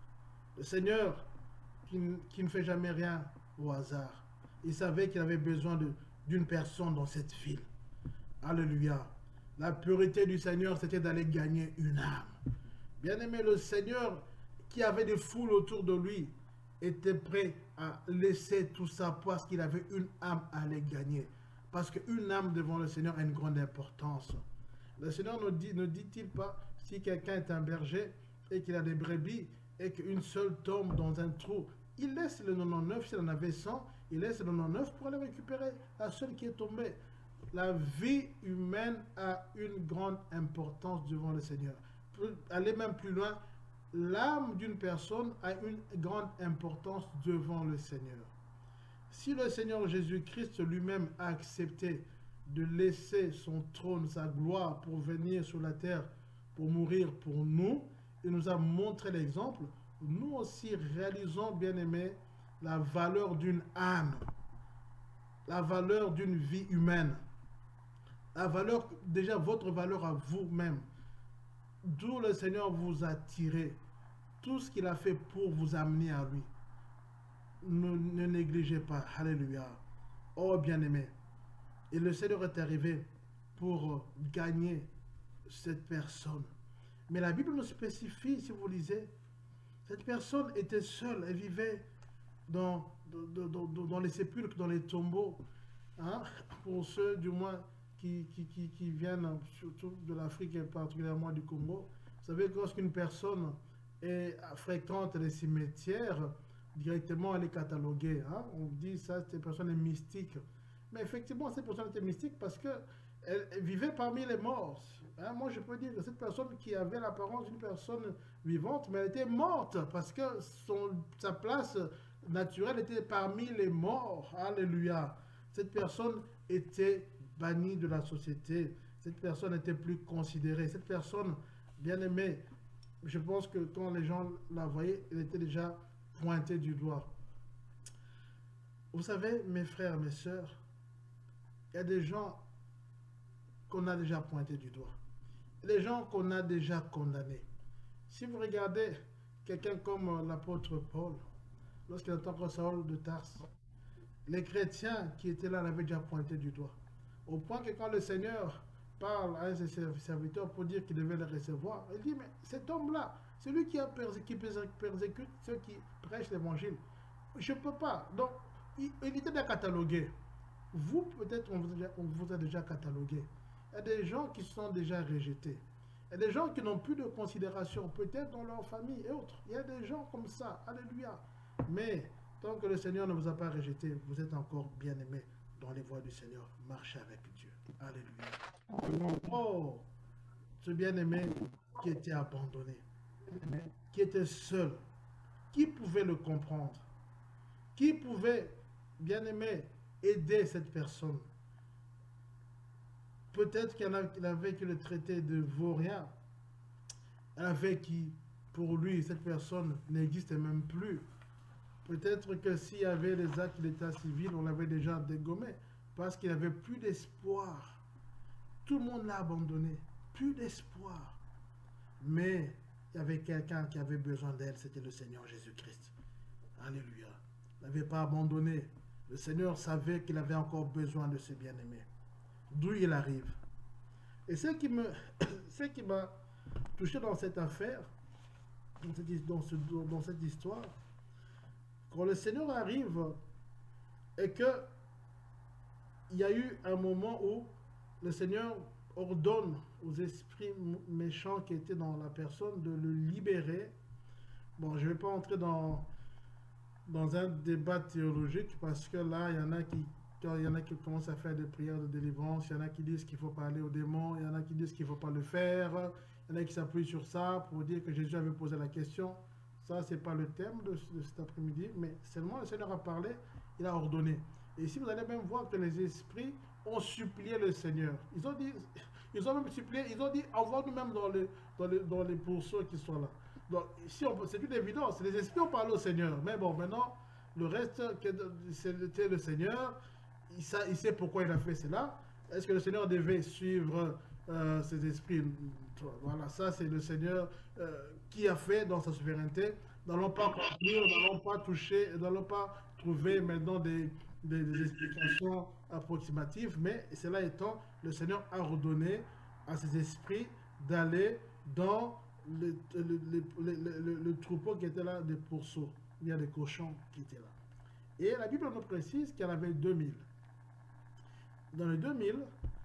Le Seigneur qui, qui ne fait jamais rien au hasard, il savait qu'il avait besoin d'une personne dans cette ville. Alléluia. La pureté du Seigneur, c'était d'aller gagner une âme. Bien aimé, le Seigneur qui avait des foules autour de lui était prêt à laisser tout ça parce qu'il avait une âme à aller gagner. Parce qu'une âme devant le Seigneur a une grande importance. Le Seigneur ne dit, ne dit-il pas, si quelqu'un est un berger et qu'il a des brebis et qu'une seule tombe dans un trou, il laisse le quatre-vingt-dix-neuf, s'il en avait cent, il laisse le quatre-vingt-dix-neuf pour aller récupérer la seule qui est tombée. La vie humaine a une grande importance devant le Seigneur. Pour aller même plus loin, l'âme d'une personne a une grande importance devant le Seigneur. Si le Seigneur Jésus-Christ lui-même a accepté de laisser son trône, sa gloire, pour venir sur la terre, pour mourir pour nous, il nous a montré l'exemple, nous aussi réalisons, bien-aimés, la valeur d'une âme, la valeur d'une vie humaine. la valeur, déjà votre valeur à vous-même. D'où le Seigneur vous a tiré. Tout ce qu'il a fait pour vous amener à lui. Ne, ne négligez pas. Alléluia. Oh bien-aimé. Et le Seigneur est arrivé pour gagner cette personne. Mais la Bible nous spécifie, si vous lisez, cette personne était seule. Elle vivait dans, dans, dans, dans les sépulcres, dans les tombeaux. Hein? Pour ceux, du moins, qui, qui, qui, qui viennent surtout de l'Afrique et particulièrement du Congo. Vous savez que lorsqu'une personne est fréquente les cimetières, directement elle est cataloguée. Hein? On dit ça, cette personne est mystique. Mais effectivement, cette personne était mystique parce qu'elle elle vivait parmi les morts. Hein? Moi, je peux dire que cette personne qui avait l'apparence d'une personne vivante, mais elle était morte parce que son, sa place naturelle était parmi les morts. Alléluia. Cette personne était bannie de la société. Cette personne n'était plus considérée. Cette personne, bien aimée, je pense que quand les gens la voyaient, elle était déjà pointée du doigt. Vous savez, mes frères, mes sœurs, il y a des gens qu'on a déjà pointés du doigt. Les gens qu'on a déjà condamnés. Si vous regardez quelqu'un comme l'apôtre Paul, lorsqu'il entend que Saul de Tarse, les chrétiens qui étaient là l'avaient déjà pointé du doigt. Au point que quand le Seigneur parle à un de ses serviteurs pour dire qu'il devait le recevoir, il dit, mais cet homme-là, c'est lui qui, a persé qui persécute ceux qui prêchent l'évangile. Je ne peux pas. Donc, il, il était déjà catalogué. Vous, peut-être, on, on vous a déjà catalogué. Il y a des gens qui sont déjà rejetés. Il y a des gens qui n'ont plus de considération, peut-être dans leur famille et autres. Il y a des gens comme ça. Alléluia. Mais, tant que le Seigneur ne vous a pas rejeté, vous êtes encore bien-aimé dans les voies du Seigneur. Marchez avec Dieu. Alléluia. Oh, ce bien-aimé qui était abandonné, qui était seul, qui pouvait le comprendre, qui pouvait, bien-aimé, aider cette personne. Peut-être qu'il avait qui le traiter de vaurien, il avait qui, pour lui, cette personne n'existait même plus. Peut-être que s'il y avait les actes d'état civil, on l'avait déjà dégommé, parce qu'il n'avait plus d'espoir. Tout le monde l'a abandonné, plus d'espoir. Mais il y avait quelqu'un qui avait besoin d'elle, c'était le Seigneur Jésus-Christ. Alléluia. Il n'avait pas abandonné. Le Seigneur savait qu'il avait encore besoin de ses bien-aimés. D'où il arrive. Et ce qui me, ce qui m'a touché dans cette affaire, dans cette, dans ce, dans cette histoire, quand le Seigneur arrive et que il y a eu un moment où le Seigneur ordonne aux esprits méchants qui étaient dans la personne de le libérer. Bon, je ne vais pas entrer dans, dans un débat théologique parce que là, il y en a qui, il y en a qui commencent à faire des prières de délivrance, il y en a qui disent qu'il faut parler aux démons, il y en a qui disent qu'il ne faut pas le faire, il y en a qui s'appuient sur ça pour dire que Jésus avait posé la question. Ça, ce n'est pas le thème de, de cet après-midi, mais seulement le Seigneur a parlé, il a ordonné. Et ici, vous allez même voir que les esprits ont supplié le Seigneur. Ils ont dit, ils ont même supplié, ils ont dit, envoie-nous même dans les, dans les, dans les pourceaux qui sont là. Donc, ici, c'est une évidence. Les esprits ont parlé au Seigneur. Mais bon, maintenant, le reste, c'était le Seigneur. Il sait, il sait pourquoi il a fait cela. Est-ce que le Seigneur devait suivre euh, ses esprits? Voilà, ça, c'est le Seigneur euh, qui a fait dans sa souveraineté. N'allons pas conclure, n'allons pas toucher, n'allons pas trouver maintenant des, des, des explications approximatives, mais cela étant, le Seigneur a ordonné à ses esprits d'aller dans le, le, le, le, le, le troupeau qui était là, des pourceaux. Il y a des cochons qui étaient là. Et la Bible nous précise qu'il y en avait deux mille. Dans les deux mille,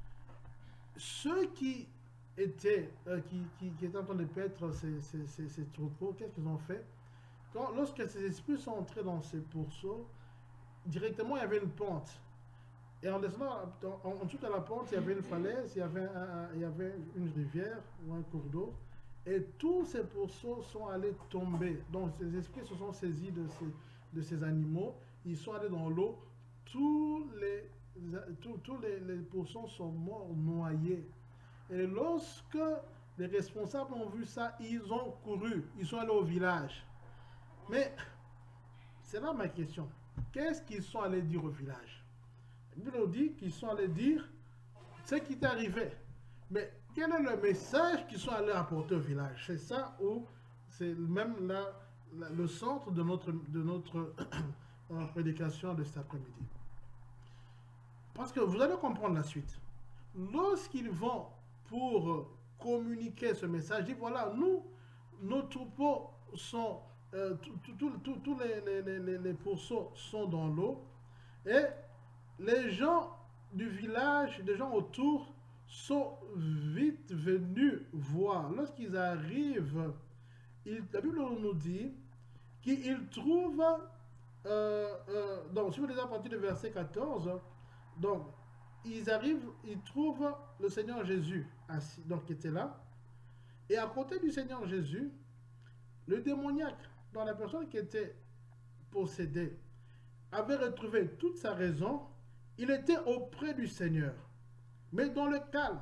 ceux qui étaient, euh, qui, qui, qui étaient en train de paître ces, ces, ces, ces troupeaux, qu'est-ce qu'ils ont fait? Quand, lorsque ces esprits sont entrés dans ces pourceaux, directement il y avait une pente. Et en descendant en, en dessous de la pente, il y avait une falaise, il y avait, un, un, il y avait une rivière ou un cours d'eau. Et tous ces pourceaux sont allés tomber. Donc ces esprits se sont saisis de ces, de ces animaux. Ils sont allés dans l'eau. Tous les, tous, tous les, les pourceaux sont morts, noyés. Et lorsque les responsables ont vu ça, ils ont couru. Ils sont allés au village. Mais c'est là ma question. Qu'est-ce qu'ils sont allés dire au village? La Bible nous dit qu'ils sont allés dire ce qui t'est arrivé. Mais quel est le message qu'ils sont allés apporter au village? C'est ça où c'est même là, là, le centre de notre, de notre prédication de cet après-midi. Parce que vous allez comprendre la suite. Lorsqu'ils vont pour communiquer ce message, ils disent voilà, nous, nos troupeaux sont, euh, tous les, les, les, les pourceaux sont dans l'eau, et les gens du village, les gens autour, sont vite venus voir. Lorsqu'ils arrivent, il, la Bible nous dit qu'ils trouvent, euh, euh, donc si vous lisez à partir du verset quatorze, donc ils arrivent, ils trouvent le Seigneur Jésus assis, donc qui était là, et à côté du Seigneur Jésus, le démoniaque, dans la personne qui était possédée, avait retrouvé toute sa raison. Il était auprès du Seigneur, mais dans le calme.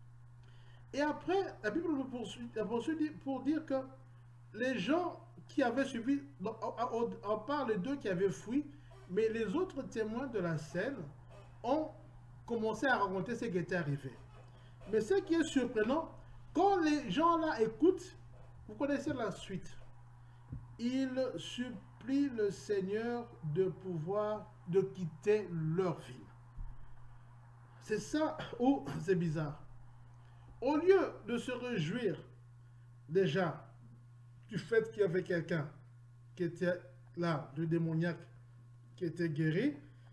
Et après, la Bible nous poursuit, poursuit pour dire que les gens qui avaient suivi, à part les deux qui avaient fui, mais les autres témoins de la scène ont commencé à raconter ce qui était arrivé. Mais ce qui est surprenant, quand les gens là écoutent, vous connaissez la suite. Ils supplient le Seigneur de pouvoir de quitter leur ville. C'est ça où c'est bizarre. Au lieu de se réjouir déjà du fait qu'il y avait quelqu'un qui était là, le démoniaque qui était guéri,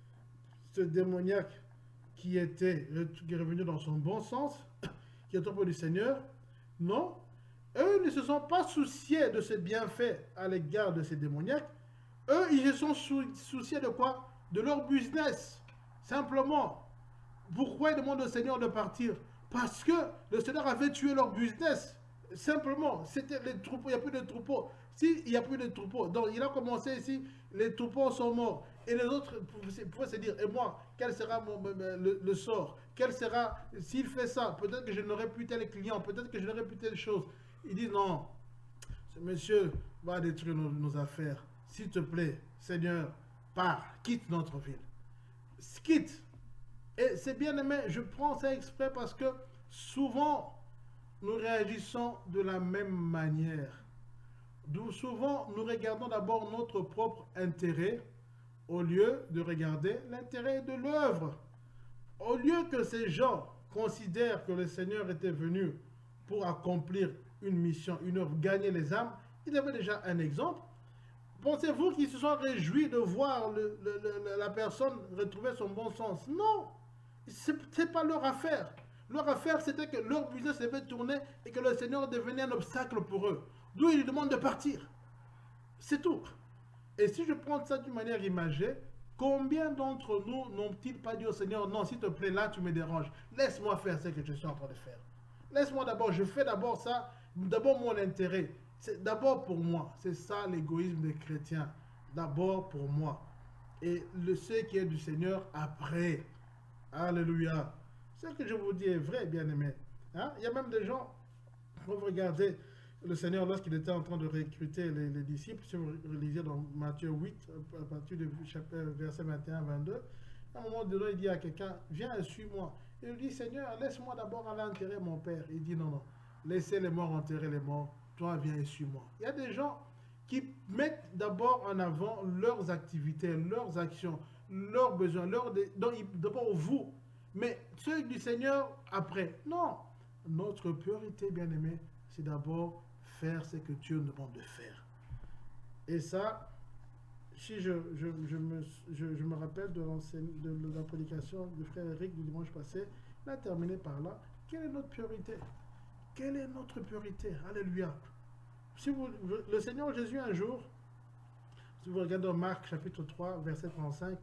ce démoniaque qui était qui est revenu dans son bon sens, qui est auprès du Seigneur, non, eux ne se sont pas souciés de ce bienfait à l'égard de ces démoniaques. Eux, ils se sont sou souciés de quoi? De leur business. Simplement. Pourquoi ils demandent au Seigneur de partir? Parce que le Seigneur avait tué leur business. Simplement. C'était les troupeaux. Il n'y a plus de troupeaux. S'il n'y a plus de troupeaux, donc il a commencé ici, les troupeaux sont morts. Et les autres pouvaient se dire, et moi, quel sera mon, le, le sort? Quel sera, s'il fait ça, peut-être que je n'aurai plus tel client, peut-être que je n'aurai plus telle chose. Il dit non, ce monsieur va détruire nos, nos affaires. S'il te plaît, Seigneur, pars, quitte notre ville. Quitte. Et c'est bien aimé, je prends ça exprès parce que souvent, nous réagissons de la même manière. D'où souvent, nous regardons d'abord notre propre intérêt au lieu de regarder l'intérêt de l'œuvre. Au lieu que ces gens considèrent que le Seigneur était venu pour accomplir une mission, une œuvre, gagner les âmes, ils avaient déjà un exemple. Pensez-vous qu'ils se sont réjouis de voir le, le, le, la personne retrouver son bon sens? Non, ce n'est pas leur affaire. Leur affaire, c'était que leur business devait tourner et que le Seigneur devenait un obstacle pour eux. D'où ils demandent de partir. C'est tout. Et si je prends ça d'une manière imagée, combien d'entre nous n'ont-ils pas dit au Seigneur, non, s'il te plaît, là, tu me déranges. Laisse-moi faire ce que je suis en train de faire. Laisse-moi d'abord, je fais d'abord ça, d'abord mon intérêt. C'est d'abord pour moi. C'est ça l'égoïsme des chrétiens. D'abord pour moi. Et le ce qui est du Seigneur après. Alléluia. Ce que je vous dis est vrai, bien-aimé. Hein? Il y a même des gens, quand vous regardez le Seigneur lorsqu'il était en train de recruter les, les disciples, si vous lisez dans Matthieu huit, à partir du verset vingt et un à vingt-deux, à un moment donné, il dit à quelqu'un, viens et suis-moi. Il lui dit, Seigneur, laisse-moi d'abord aller enterrer mon père. Il dit, non, non, laissez les morts enterrer les morts, toi viens et suis-moi. Il y a des gens qui mettent d'abord en avant leurs activités, leurs actions, leurs besoins, leurs d'abord vous, mais ceux du Seigneur après. Non, notre priorité, bien-aimé, c'est d'abord faire ce que Dieu nous demande de faire. Et ça, si je, je, je, me, je, je me rappelle de, de, de la prédication du frère Eric du dimanche passé, il a terminé par là. Quelle est notre priorité? Quelle est notre priorité? Alléluia. Si vous, le Seigneur Jésus, un jour, si vous regardez Marc chapitre trois, verset trente-cinq,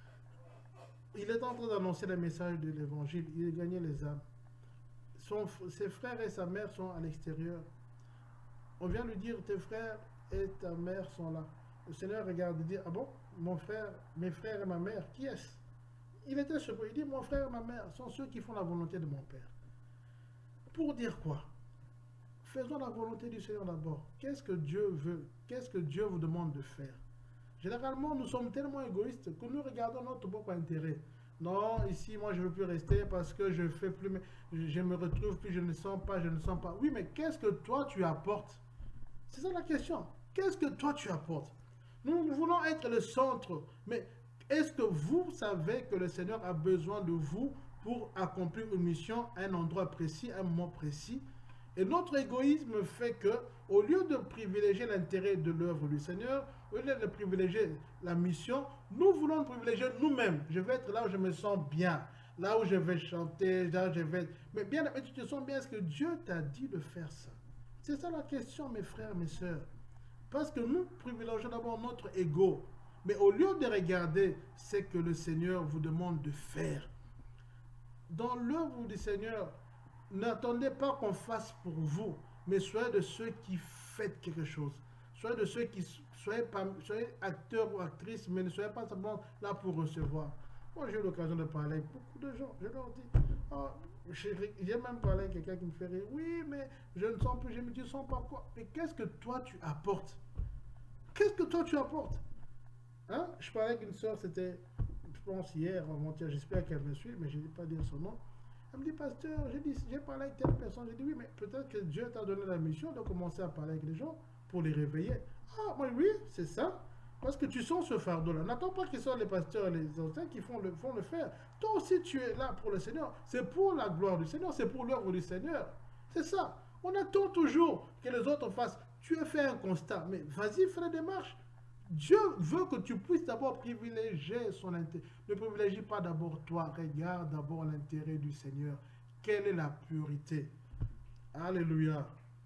il est en train d'annoncer le message de l'évangile. Il a gagné les âmes. Son, ses frères et sa mère sont à l'extérieur. On vient lui dire, tes frères et ta mère sont là. Le Seigneur regarde et dit, ah bon, mon frère, mes frères et ma mère, qui est-ce? Il était surpris. Il dit, mon frère et ma mère sont ceux qui font la volonté de mon Père. Pour dire quoi? Faisons la volonté du Seigneur d'abord. Qu'est-ce que Dieu veut? Qu'est-ce que Dieu vous demande de faire? Généralement, nous sommes tellement égoïstes que nous regardons notre propre intérêt. non, ici, moi, je ne veux plus rester parce que je fais plus, je me retrouve plus, je ne sens pas, je ne sens pas. Oui, mais qu'est-ce que toi, tu apportes? C'est ça la question. Qu'est-ce que toi, tu apportes? Nous, nous voulons être le centre, mais est-ce que vous savez que le Seigneur a besoin de vous pour accomplir une mission à un endroit précis, à un moment précis? Et notre égoïsme fait que, au lieu de privilégier l'intérêt de l'œuvre du Seigneur, au lieu de privilégier la mission, nous voulons privilégier nous-mêmes. Je vais être là où je me sens bien, là où je vais chanter, là où je vais... Mais bien, mais tu te sens bien, est-ce que Dieu t'a dit de faire ça? C'est ça la question, mes frères, mes sœurs. Parce que nous privilégions d'abord notre ego. Mais au lieu de regarder ce que le Seigneur vous demande de faire, dans l'œuvre du Seigneur, n'attendez pas qu'on fasse pour vous, mais soyez de ceux qui faites quelque chose. Soyez de ceux qui soyez, pas, soyez acteurs ou actrices, mais ne soyez pas simplement là pour recevoir. Moi, j'ai eu l'occasion de parler avec beaucoup de gens. Je leur dis, oh, j'ai même parlé avec quelqu'un qui me fait rire. Oui, mais je ne sens plus, je me dis, sens pas quoi. Mais qu'est-ce que toi tu apportes? Qu'est-ce que toi tu apportes? Hein? Je parlais avec une soeur, c'était, je pense, hier, avant-hier, j'espère qu'elle me suit, mais je ne vais pas dire son nom. Elle me dit, pasteur, j'ai parlé avec telle personne. J'ai dit, oui, mais peut-être que Dieu t'a donné la mission de commencer à parler avec les gens pour les réveiller. Ah, moi, oui, c'est ça. Parce que tu sens ce fardeau-là. N'attends pas que ce soit les pasteurs et les anciens qui font le, font le faire. Toi aussi, tu es là pour le Seigneur. C'est pour la gloire du Seigneur. C'est pour l'œuvre du Seigneur. C'est ça. On attend toujours que les autres fassent. Tu as fait un constat. Mais vas-y, fais la démarche. Dieu veut que tu puisses d'abord privilégier son intérêt. Ne privilégie pas d'abord toi. Regarde d'abord l'intérêt du Seigneur. Quelle est la priorité? Alléluia.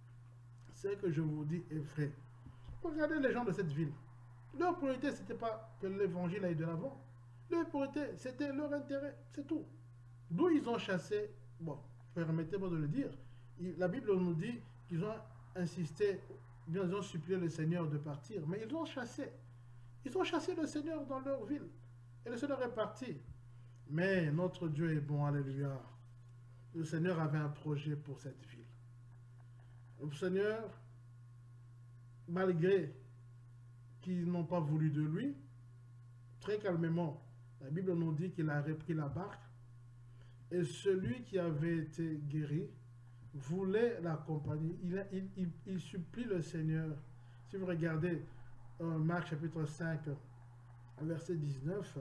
Ce que je vous dis est vrai. Regardez les gens de cette ville. Leur priorité, ce n'était pas que l'évangile aille de l'avant. Leur priorité, c'était leur intérêt. C'est tout. D'où ils ont chassé. Bon, permettez-moi de le dire. La Bible nous dit qu'ils ont insisté. Bien, ils ont supplié le Seigneur de partir, mais ils ont chassé. Ils ont chassé le Seigneur dans leur ville. Et le Seigneur est parti. Mais notre Dieu est bon, alléluia. Le Seigneur avait un projet pour cette ville. Le Seigneur, malgré qu'ils n'ont pas voulu de lui, très calmement, la Bible nous dit qu'il a repris la barque. Et celui qui avait été guéri voulait l'accompagner. Il, il, il, il supplie le Seigneur. Si vous regardez euh, Marc chapitre cinq, verset dix-neuf,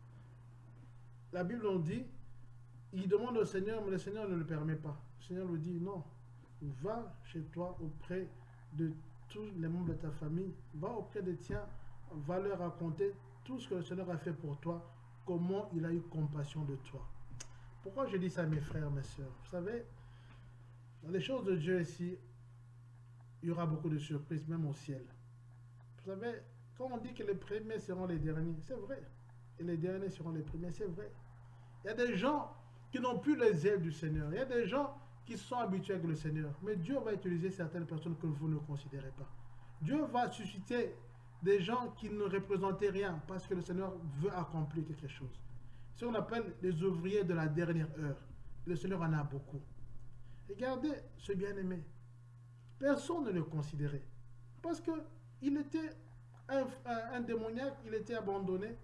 la Bible nous dit, il demande au Seigneur, mais le Seigneur ne le permet pas. Le Seigneur lui dit, non, va chez toi auprès de tous les membres de ta famille, va auprès des tiens, va leur raconter tout ce que le Seigneur a fait pour toi, comment il a eu compassion de toi. Pourquoi je dis ça, mes frères, mes sœurs? Vous savez, dans les choses de Dieu ici, il y aura beaucoup de surprises, même au ciel. Vous savez, quand on dit que les premiers seront les derniers, c'est vrai. Et les derniers seront les premiers, c'est vrai. Il y a des gens qui n'ont plus les ailes du Seigneur. Il y a des gens qui sont habitués avec le Seigneur. Mais Dieu va utiliser certaines personnes que vous ne considérez pas. Dieu va susciter des gens qui ne représentaient rien parce que le Seigneur veut accomplir quelque chose. C'est ce qu'on appelle les ouvriers de la dernière heure. Le Seigneur en a beaucoup. Regardez ce bien-aimé. Personne ne le considérait. Parce qu'il était un, un, un démoniaque, il était abandonné.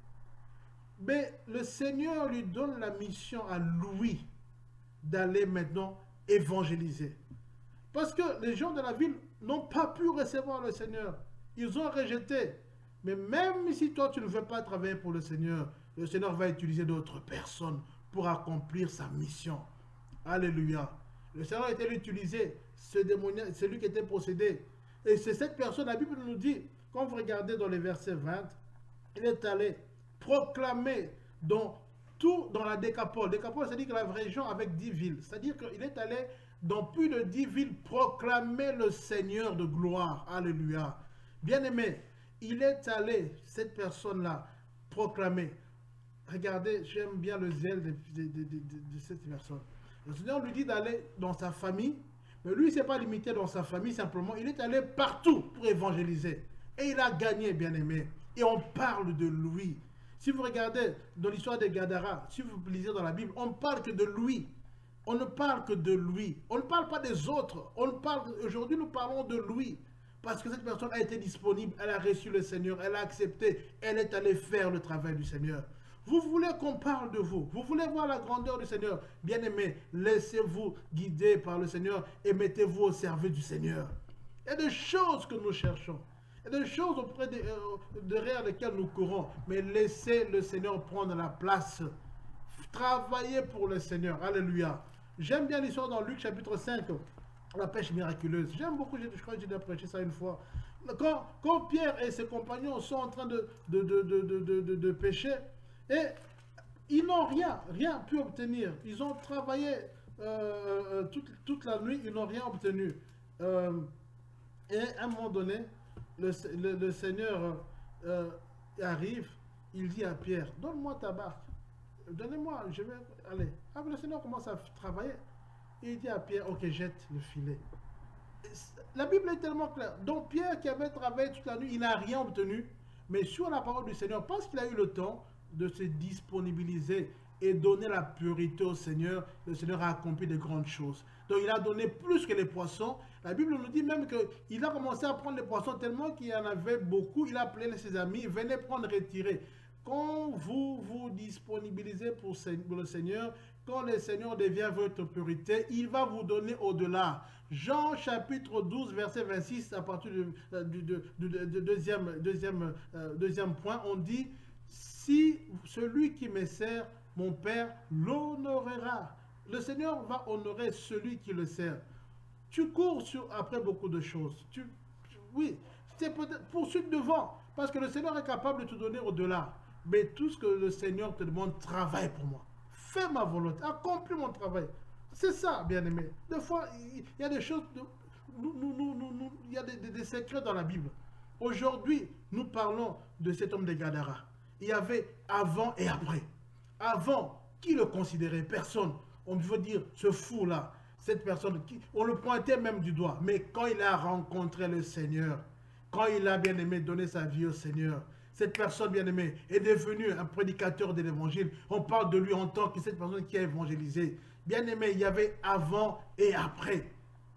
Mais le Seigneur lui donne la mission à lui d'aller maintenant évangéliser. Parce que les gens de la ville n'ont pas pu recevoir le Seigneur. Ils ont rejeté. Mais même si toi tu ne veux pas travailler pour le Seigneur, le Seigneur va utiliser d'autres personnes pour accomplir sa mission. Alléluia. Le Seigneur a été utilisé, ce démoniaque, celui qui était possédé. Et c'est cette personne, la Bible nous dit, quand vous regardez dans les versets vingt, il est allé proclamer dans tout, dans la Décapole. Décapole, c'est-à-dire que la région avec dix villes. C'est-à-dire qu'il est allé dans plus de dix villes proclamer le Seigneur de gloire. Alléluia. Bien-aimé, il est allé, cette personne-là, proclamer. Regardez, j'aime bien le zèle de, de, de, de, de cette personne. Le Seigneur lui dit d'aller dans sa famille, mais lui, il ne s'est pas limité dans sa famille, simplement, il est allé partout pour évangéliser. Et il a gagné, bien-aimé. Et on parle de lui. Si vous regardez dans l'histoire des Gadara, si vous lisez dans la Bible, on ne parle que de lui. On ne parle que de lui. On ne parle pas des autres. On parle, aujourd'hui, nous parlons de lui. Parce que cette personne a été disponible, elle a reçu le Seigneur, elle a accepté, elle est allée faire le travail du Seigneur. Vous voulez qu'on parle de vous. Vous voulez voir la grandeur du Seigneur. Bien-aimés, laissez-vous guider par le Seigneur et mettez-vous au service du Seigneur. Il y a des choses que nous cherchons. Il y a des choses auprès de, euh, derrière lesquelles nous courons. Mais laissez le Seigneur prendre la place. Travaillez pour le Seigneur. Alléluia. J'aime bien l'histoire dans Luc chapitre cinq. La pêche miraculeuse. J'aime beaucoup, je crois que j'ai déjà prêché ça une fois. Quand, quand Pierre et ses compagnons sont en train de, de, de, de, de, de, de pêcher, et ils n'ont rien, rien pu obtenir. Ils ont travaillé euh, toute, toute la nuit, ils n'ont rien obtenu. Euh, et à un moment donné, le, le, le Seigneur euh, arrive, il dit à Pierre, donne-moi ta barque, donnez-moi, je vais aller. Ah, le Seigneur commence à travailler. Et il dit à Pierre, ok, jette le filet. La Bible est tellement claire. Donc Pierre qui avait travaillé toute la nuit, il n'a rien obtenu. Mais sur la parole du Seigneur, parce qu'il a eu le temps de se disponibiliser et donner la purité au Seigneur, le Seigneur a accompli de grandes choses. Donc il a donné plus que les poissons. La Bible nous dit même qu'il a commencé à prendre les poissons tellement qu'il y en avait beaucoup. Il a appelé ses amis, venez prendre, retirer. Quand vous vous disponibilisez pour le Seigneur, quand le Seigneur devient votre purité, il va vous donner au-delà. Jean chapitre douze, verset vingt-six, à partir du, du, du, du, du deuxième, deuxième, euh, deuxième point, on dit, si celui qui me sert, mon Père l'honorera. Le Seigneur va honorer celui qui le sert. Tu cours sur, après beaucoup de choses. Tu, tu, oui, c'est peut-être poursuite devant, parce que le Seigneur est capable de te donner au-delà. Mais tout ce que le Seigneur te demande, travaille pour moi. Fais ma volonté, accomplis mon travail. C'est ça, bien-aimé. Des fois, il y a des choses, de, nous, nous, nous, nous, il y a des, des, des secrets dans la Bible. Aujourd'hui, nous parlons de cet homme de Gadara. Il y avait avant et après. Avant, qui le considérait? Personne. On veut dire, ce fou-là, cette personne, qui, on le pointait même du doigt. Mais quand il a rencontré le Seigneur, quand il a bien aimé donner sa vie au Seigneur, cette personne bien-aimée est devenue un prédicateur de l'évangile. On parle de lui en tant que cette personne qui a évangélisé. Bien-aimé, il y avait avant et après.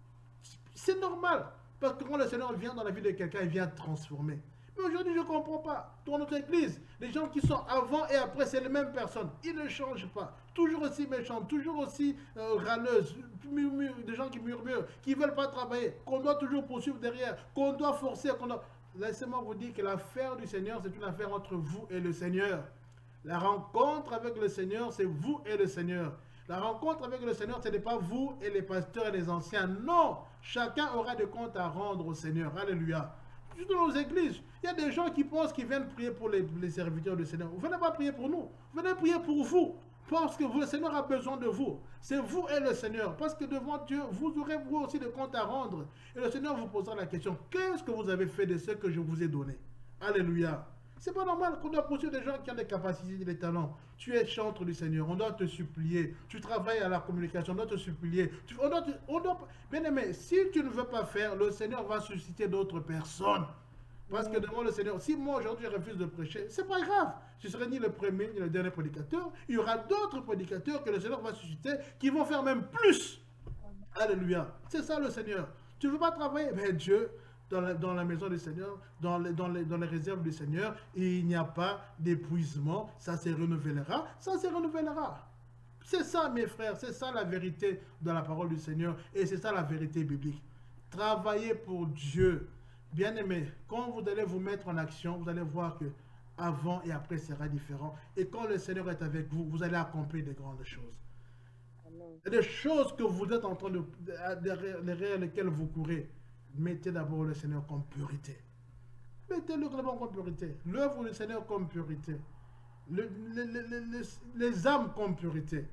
C'est normal. Parce que quand le Seigneur vient dans la vie de quelqu'un, il vient transformer. Mais aujourd'hui, je ne comprends pas. Dans notre église, les gens qui sont avant et après, c'est les mêmes personnes. Ils ne changent pas. Toujours aussi méchants, toujours aussi euh, râleuses, des gens qui murmurent, qui ne veulent pas travailler, qu'on doit toujours poursuivre derrière, qu'on doit forcer, qu'on doit... Laissez-moi vous dire que l'affaire du Seigneur, c'est une affaire entre vous et le Seigneur. La rencontre avec le Seigneur, c'est vous et le Seigneur. La rencontre avec le Seigneur, ce n'est pas vous et les pasteurs et les anciens. Non, chacun aura des comptes à rendre au Seigneur. Alléluia. Juste dans nos églises, il y a des gens qui pensent qu'ils viennent prier pour les, les serviteurs du Seigneur. Vous ne venez pas prier pour nous. Venez prier pour vous. Parce que le Seigneur a besoin de vous. C'est vous et le Seigneur. Parce que devant Dieu, vous aurez vous aussi des comptes à rendre. Et le Seigneur vous posera la question, qu'est-ce que vous avez fait de ce que je vous ai donné? Alléluia. C'est pas normal qu'on doit poursuivre des gens qui ont des capacités, des talents. Tu es chantre du Seigneur, on doit te supplier. Tu travailles à la communication, on doit te supplier. Tu, on doit te, on doit, bien aimé, si tu ne veux pas faire, le Seigneur va susciter d'autres personnes. Parce que devant le Seigneur, si moi aujourd'hui je refuse de prêcher, c'est pas grave. Je serai ni le premier ni le dernier prédicateur. Il y aura d'autres prédicateurs que le Seigneur va susciter qui vont faire même plus. Alléluia. C'est ça le Seigneur. Tu ne veux pas travailler? Mais Dieu, dans la, dans la maison du Seigneur, dans les, dans, les, dans les réserves du Seigneur, il n'y a pas d'épuisement. Ça se renouvellera. Ça se renouvellera. C'est ça mes frères. C'est ça la vérité de la parole du Seigneur. Et c'est ça la vérité biblique. Travaillez pour Dieu. Bien-aimés, quand vous allez vous mettre en action, vous allez voir que avant et après sera différent. Et quand le Seigneur est avec vous, vous allez accomplir de grandes choses. Amen. Et des choses que vous êtes en train de, derrière, derrière lesquelles vous courez, mettez d'abord le Seigneur comme purité. Mettez-le d'abord comme purité. L'œuvre du Seigneur comme purité. Le, le, le, le, les, les âmes comme purité.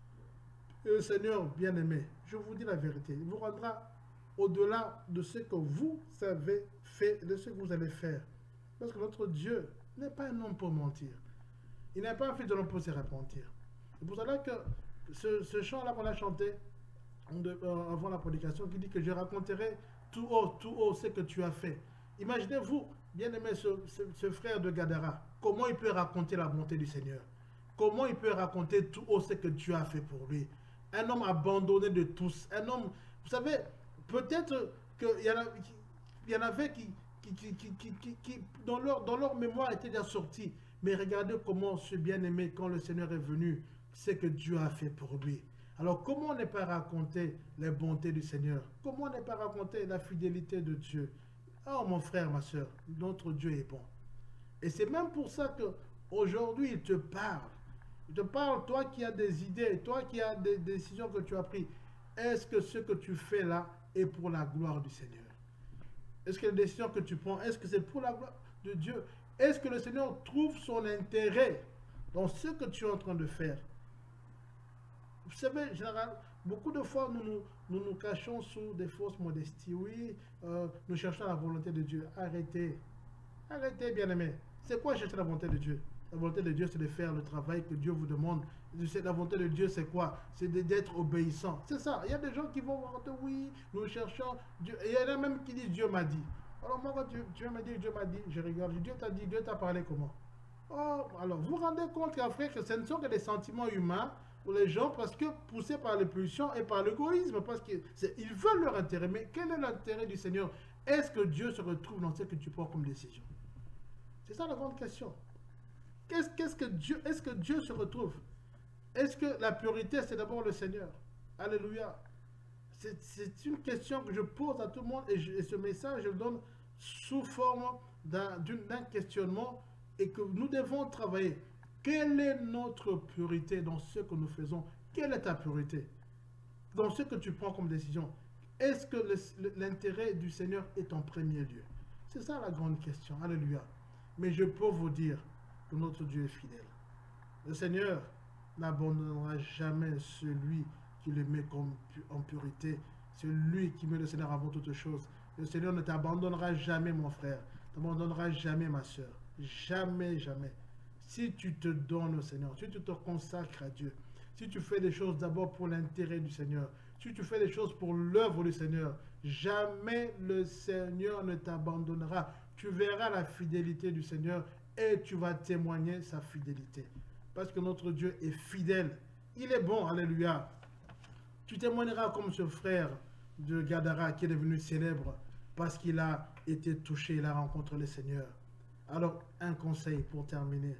Et le Seigneur, bien-aimé, je vous dis la vérité, il vous rendra au-delà de ce que vous avez fait, de ce que vous allez faire. Parce que notre Dieu n'est pas un homme pour mentir. Il n'est pas un fils de l'homme pour se repentir. C'est pour cela que ce, ce chant-là qu'on a chanté de, euh, avant la prédication, qui dit que je raconterai tout haut, tout haut ce que tu as fait. Imaginez-vous, bien aimé, ce, ce, ce frère de Gadara, comment il peut raconter la bonté du Seigneur? Comment il peut raconter tout haut ce que tu as fait pour lui? Un homme abandonné de tous. Un homme, vous savez, peut-être qu'il y, y en avait qui, qui, qui, qui, qui, qui dans, leur, dans leur mémoire étaient déjà sortis. Mais regardez comment ce bien-aimé, quand le Seigneur est venu, ce que Dieu a fait pour lui. Alors, comment ne pas raconter les bontés du Seigneur? Comment ne pas raconter la fidélité de Dieu? Oh, mon frère, ma soeur, notre Dieu est bon. Et c'est même pour ça qu'aujourd'hui, il te parle. Il te parle, toi qui as des idées, toi qui as des décisions que tu as prises. Est-ce que ce que tu fais là est pour la gloire du Seigneur? Est-ce que les décisions que tu prends, est-ce que c'est pour la gloire de Dieu? Est-ce que le Seigneur trouve son intérêt dans ce que tu es en train de faire? Vous savez, général, beaucoup de fois, nous nous, nous, nous cachons sous des fausses modesties. Oui, euh, nous cherchons la volonté de Dieu. Arrêtez. Arrêtez, bien-aimés. C'est quoi chercher la volonté de Dieu? La volonté de Dieu, c'est de faire le travail que Dieu vous demande. La volonté de Dieu, c'est quoi? C'est d'être obéissant. C'est ça. Il y a des gens qui vont voir, oui, nous cherchons Dieu. Et il y en a même qui disent, Dieu m'a dit. Alors moi, quand Dieu, Dieu m'a dit, Dieu m'a dit, je regarde, Dieu t'a dit, Dieu t'a parlé comment? Oh, alors vous vous rendez compte qu'après, que ce ne sont que des sentiments humains pour les gens, parce que poussés par les pulsions et par l'égoïsme, parce qu'ils veulent leur intérêt. Mais quel est l'intérêt du Seigneur? Est-ce que Dieu se retrouve dans ce que tu prends comme décision? C'est ça la grande question. Qu'est-ce qu'est-ce que Dieu, est-ce que Dieu se retrouve? Est-ce que la priorité, c'est d'abord le Seigneur? Alléluia. C'est une question que je pose à tout le monde, et, je, et ce message, je le donne sous forme d'un questionnement, et que nous devons travailler. Quelle est notre priorité dans ce que nous faisons? Quelle est ta priorité dans ce que tu prends comme décision? Est-ce que l'intérêt du Seigneur est en premier lieu? C'est ça la grande question. Alléluia. Mais je peux vous dire que notre Dieu est fidèle. Le Seigneur n'abandonnera jamais celui qui le met comme en purité. C'est lui qui met le Seigneur avant toute chose. Le Seigneur ne t'abandonnera jamais, mon frère. Ne t'abandonnera jamais, ma soeur. Jamais, jamais. Si tu te donnes au Seigneur, si tu te consacres à Dieu, si tu fais des choses d'abord pour l'intérêt du Seigneur, si tu fais des choses pour l'œuvre du Seigneur, jamais le Seigneur ne t'abandonnera. Tu verras la fidélité du Seigneur et tu vas témoigner sa fidélité. Parce que notre Dieu est fidèle. Il est bon, alléluia. Tu témoigneras comme ce frère de Gadara qui est devenu célèbre parce qu'il a été touché, il a rencontré le Seigneur. Alors, un conseil pour terminer.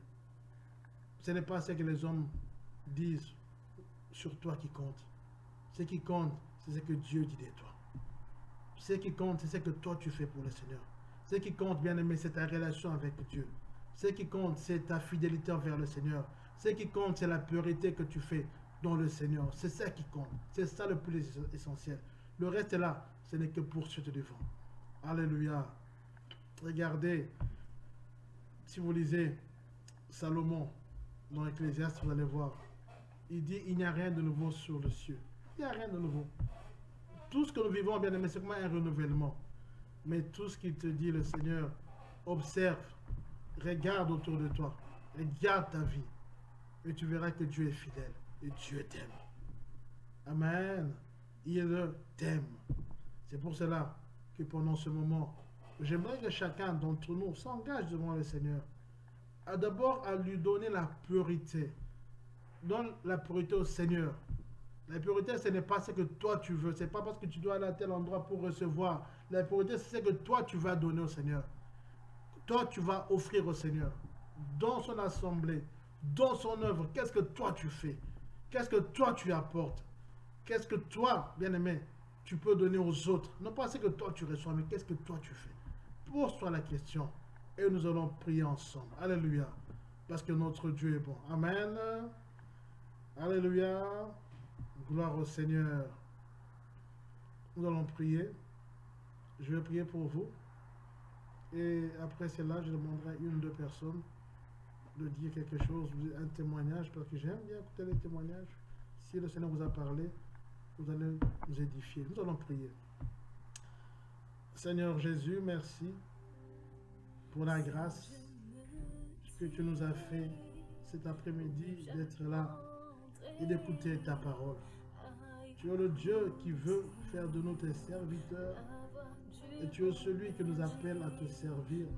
Ce n'est pas ce que les hommes disent sur toi qui compte. Ce qui compte, c'est ce que Dieu dit de toi. Ce qui compte, c'est ce que toi tu fais pour le Seigneur. Ce qui compte, bien aimé, c'est ta relation avec Dieu. Ce qui compte, c'est ta fidélité envers le Seigneur. Ce qui compte, c'est la pureté que tu fais dans le Seigneur. C'est ça qui compte. C'est ça le plus essentiel. Le reste est là, ce n'est que poursuite du vent. Alléluia. Regardez, si vous lisez Salomon dans Ecclésiaste, vous allez voir. Il dit, il n'y a rien de nouveau sur le ciel. Il n'y a rien de nouveau. Tout ce que nous vivons, bien aimé, c'est comme un renouvellement. Mais tout ce qu'il te dit, le Seigneur, observe, regarde autour de toi, regarde ta vie, et tu verras que Dieu est fidèle, et Dieu t'aime. Amen. Il t'aime. C'est pour cela que pendant ce moment, j'aimerais que chacun d'entre nous s'engage devant le Seigneur, à d'abord à lui donner la purité. Donne la purité au Seigneur. La pureté, ce n'est pas ce que toi tu veux. Ce n'est pas parce que tu dois aller à tel endroit pour recevoir. La pureté, c'est ce que toi tu vas donner au Seigneur. Toi, tu vas offrir au Seigneur. Dans son assemblée, dans son œuvre, qu'est-ce que toi tu fais? Qu'est-ce que toi tu apportes? Qu'est-ce que toi, bien-aimé, tu peux donner aux autres? Non pas ce que toi tu reçois, mais qu'est-ce que toi tu fais? Pose-toi la question et nous allons prier ensemble. Alléluia. Parce que notre Dieu est bon. Amen. Alléluia. Gloire au Seigneur. Nous allons prier. Je vais prier pour vous. Et après cela, je demanderai à une ou deux personnes de dire quelque chose, un témoignage, parce que j'aime bien écouter les témoignages. Si le Seigneur vous a parlé, vous allez nous édifier. Nous allons prier. Seigneur Jésus, merci pour la grâce que tu nous as fait cet après-midi d'être là et d'écouter ta parole. Tu es le Dieu qui veut faire de nous tes serviteurs et tu es celui qui nous appelle à te servir.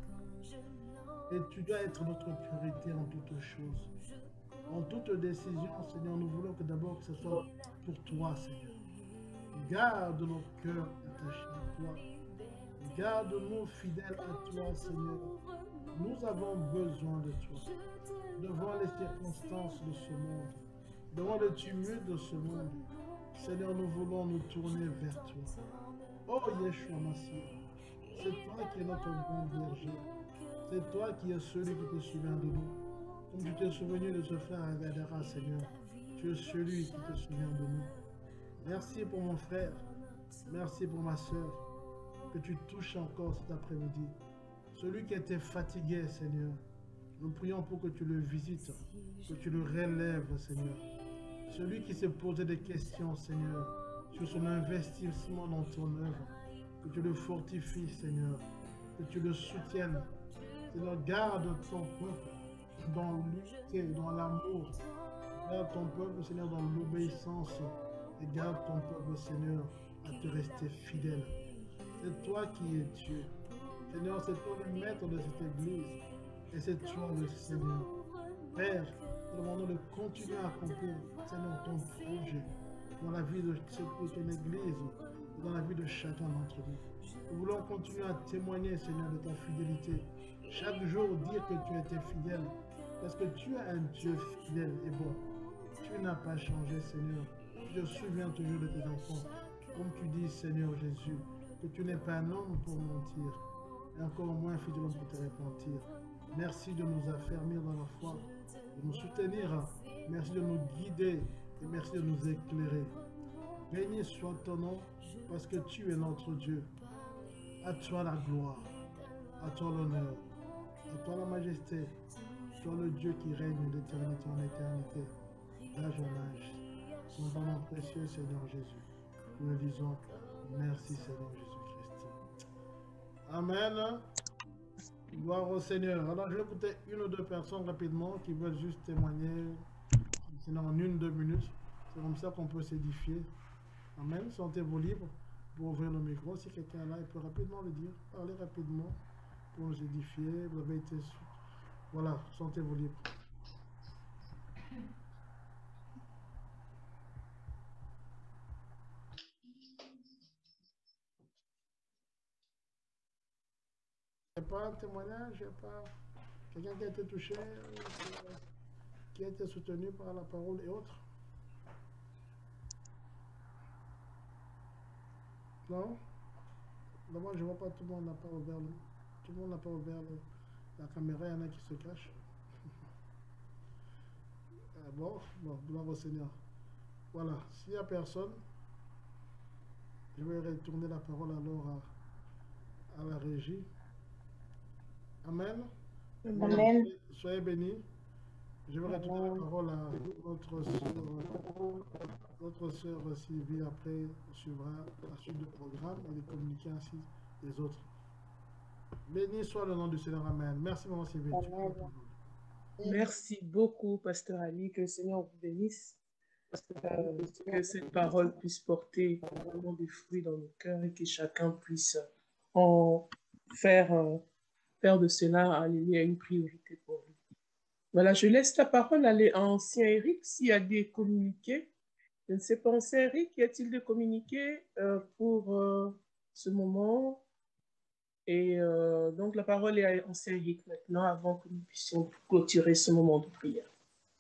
Et tu dois être notre priorité en toutes choses. En toute décision, Seigneur, nous voulons que d'abord que ce soit pour toi, Seigneur. Garde nos cœurs attachés à toi. Garde-nous fidèles à toi, Seigneur. Nous avons besoin de toi. Devant les circonstances de ce monde, devant le tumulte de ce monde, Seigneur, nous voulons nous tourner vers toi. Oh Yeshua Mashiach, c'est toi qui es notre bon berger. C'est toi qui es celui qui te souvient de nous. Comme tu t'es souvenu de ce frère Agadara, Seigneur, tu es celui qui te souvient de nous. Merci pour mon frère. Merci pour ma soeur. Que tu touches encore cet après-midi. Celui qui était fatigué, Seigneur. Nous prions pour que tu le visites, que tu le relèves, Seigneur. Celui qui s'est posé des questions, Seigneur, sur son investissement dans ton œuvre, que tu le fortifies, Seigneur, que tu le soutiennes. Seigneur, garde ton peuple dans l'unité, dans l'amour. Garde ton peuple, Seigneur, dans l'obéissance. Et garde ton peuple, Seigneur, à te rester fidèle. C'est toi qui es Dieu. Seigneur, c'est toi le maître de cette église. Et c'est toi le Seigneur. Père, nous demandons de continuer à accomplir, Seigneur, ton projet dans la vie de ton église et dans la vie de chacun d'entre nous. Nous voulons continuer à témoigner, Seigneur, de ta fidélité. Chaque jour, dire que tu étais fidèle. Parce que tu es un Dieu fidèle et bon. Tu n'as pas changé, Seigneur. Je te souviens toujours de tes enfants. Comme tu dis, Seigneur Jésus, que tu n'es pas un homme pour mentir, et encore moins fidèle homme pour te repentir. Merci de nous affermir dans la foi, de nous soutenir. Merci de nous guider et merci de nous éclairer. Béni soit ton nom, parce que tu es notre Dieu. À toi la gloire, à toi l'honneur, à toi la majesté. Toi le Dieu qui règne d'éternité en éternité, d'âge en âge. Son nom précieux, Seigneur Jésus. Nous le disons, merci Seigneur Jésus-Christ. Amen. Gloire au Seigneur. Alors je vais écouter une ou deux personnes rapidement qui veulent juste témoigner, sinon en une ou deux minutes. C'est comme ça qu'on peut s'édifier. Amen. Sentez-vous libre pour ouvrir le micro. Si quelqu'un est là, il peut rapidement le dire. Parlez rapidement pour nous édifier. Vous avez été... Voilà, sentez-vous libre. Il n'y a pas un témoignage, il n'y a pas quelqu'un qui a été touché, qui a été soutenu par la parole et autres. Non? D'abord, je ne vois pas, tout le monde n'a pas ouvert le... Tout le monde n'a pas ouvert le... la caméra, il y en a qui se cachent. Ah bon, bon, gloire au Seigneur. Voilà, s'il n'y a personne, je vais retourner la parole alors à, à la régie. Amen. Amen. Soyez bénis. Je vais retourner la parole à notre sœur, notre sœur Sylvie. Après, suivra la suite du programme et les communiquer ainsi les autres. Béni soit le nom du Seigneur. Amen. Merci, maman Sylvie. Merci beaucoup, Pasteur Ali. Que le Seigneur vous bénisse. Euh, que cette parole puisse porter vraiment des fruits dans nos cœurs et que chacun puisse en faire... Euh, faire de cela, alléluia, une priorité pour lui. Voilà, je laisse la parole à l'ancien Eric s'il y a des communiqués. Je ne sais pas, ancien Eric, y a-t-il des communiqués euh, pour euh, ce moment? Et euh, donc la parole est à ancien Eric maintenant, avant que nous puissions clôturer ce moment de prière.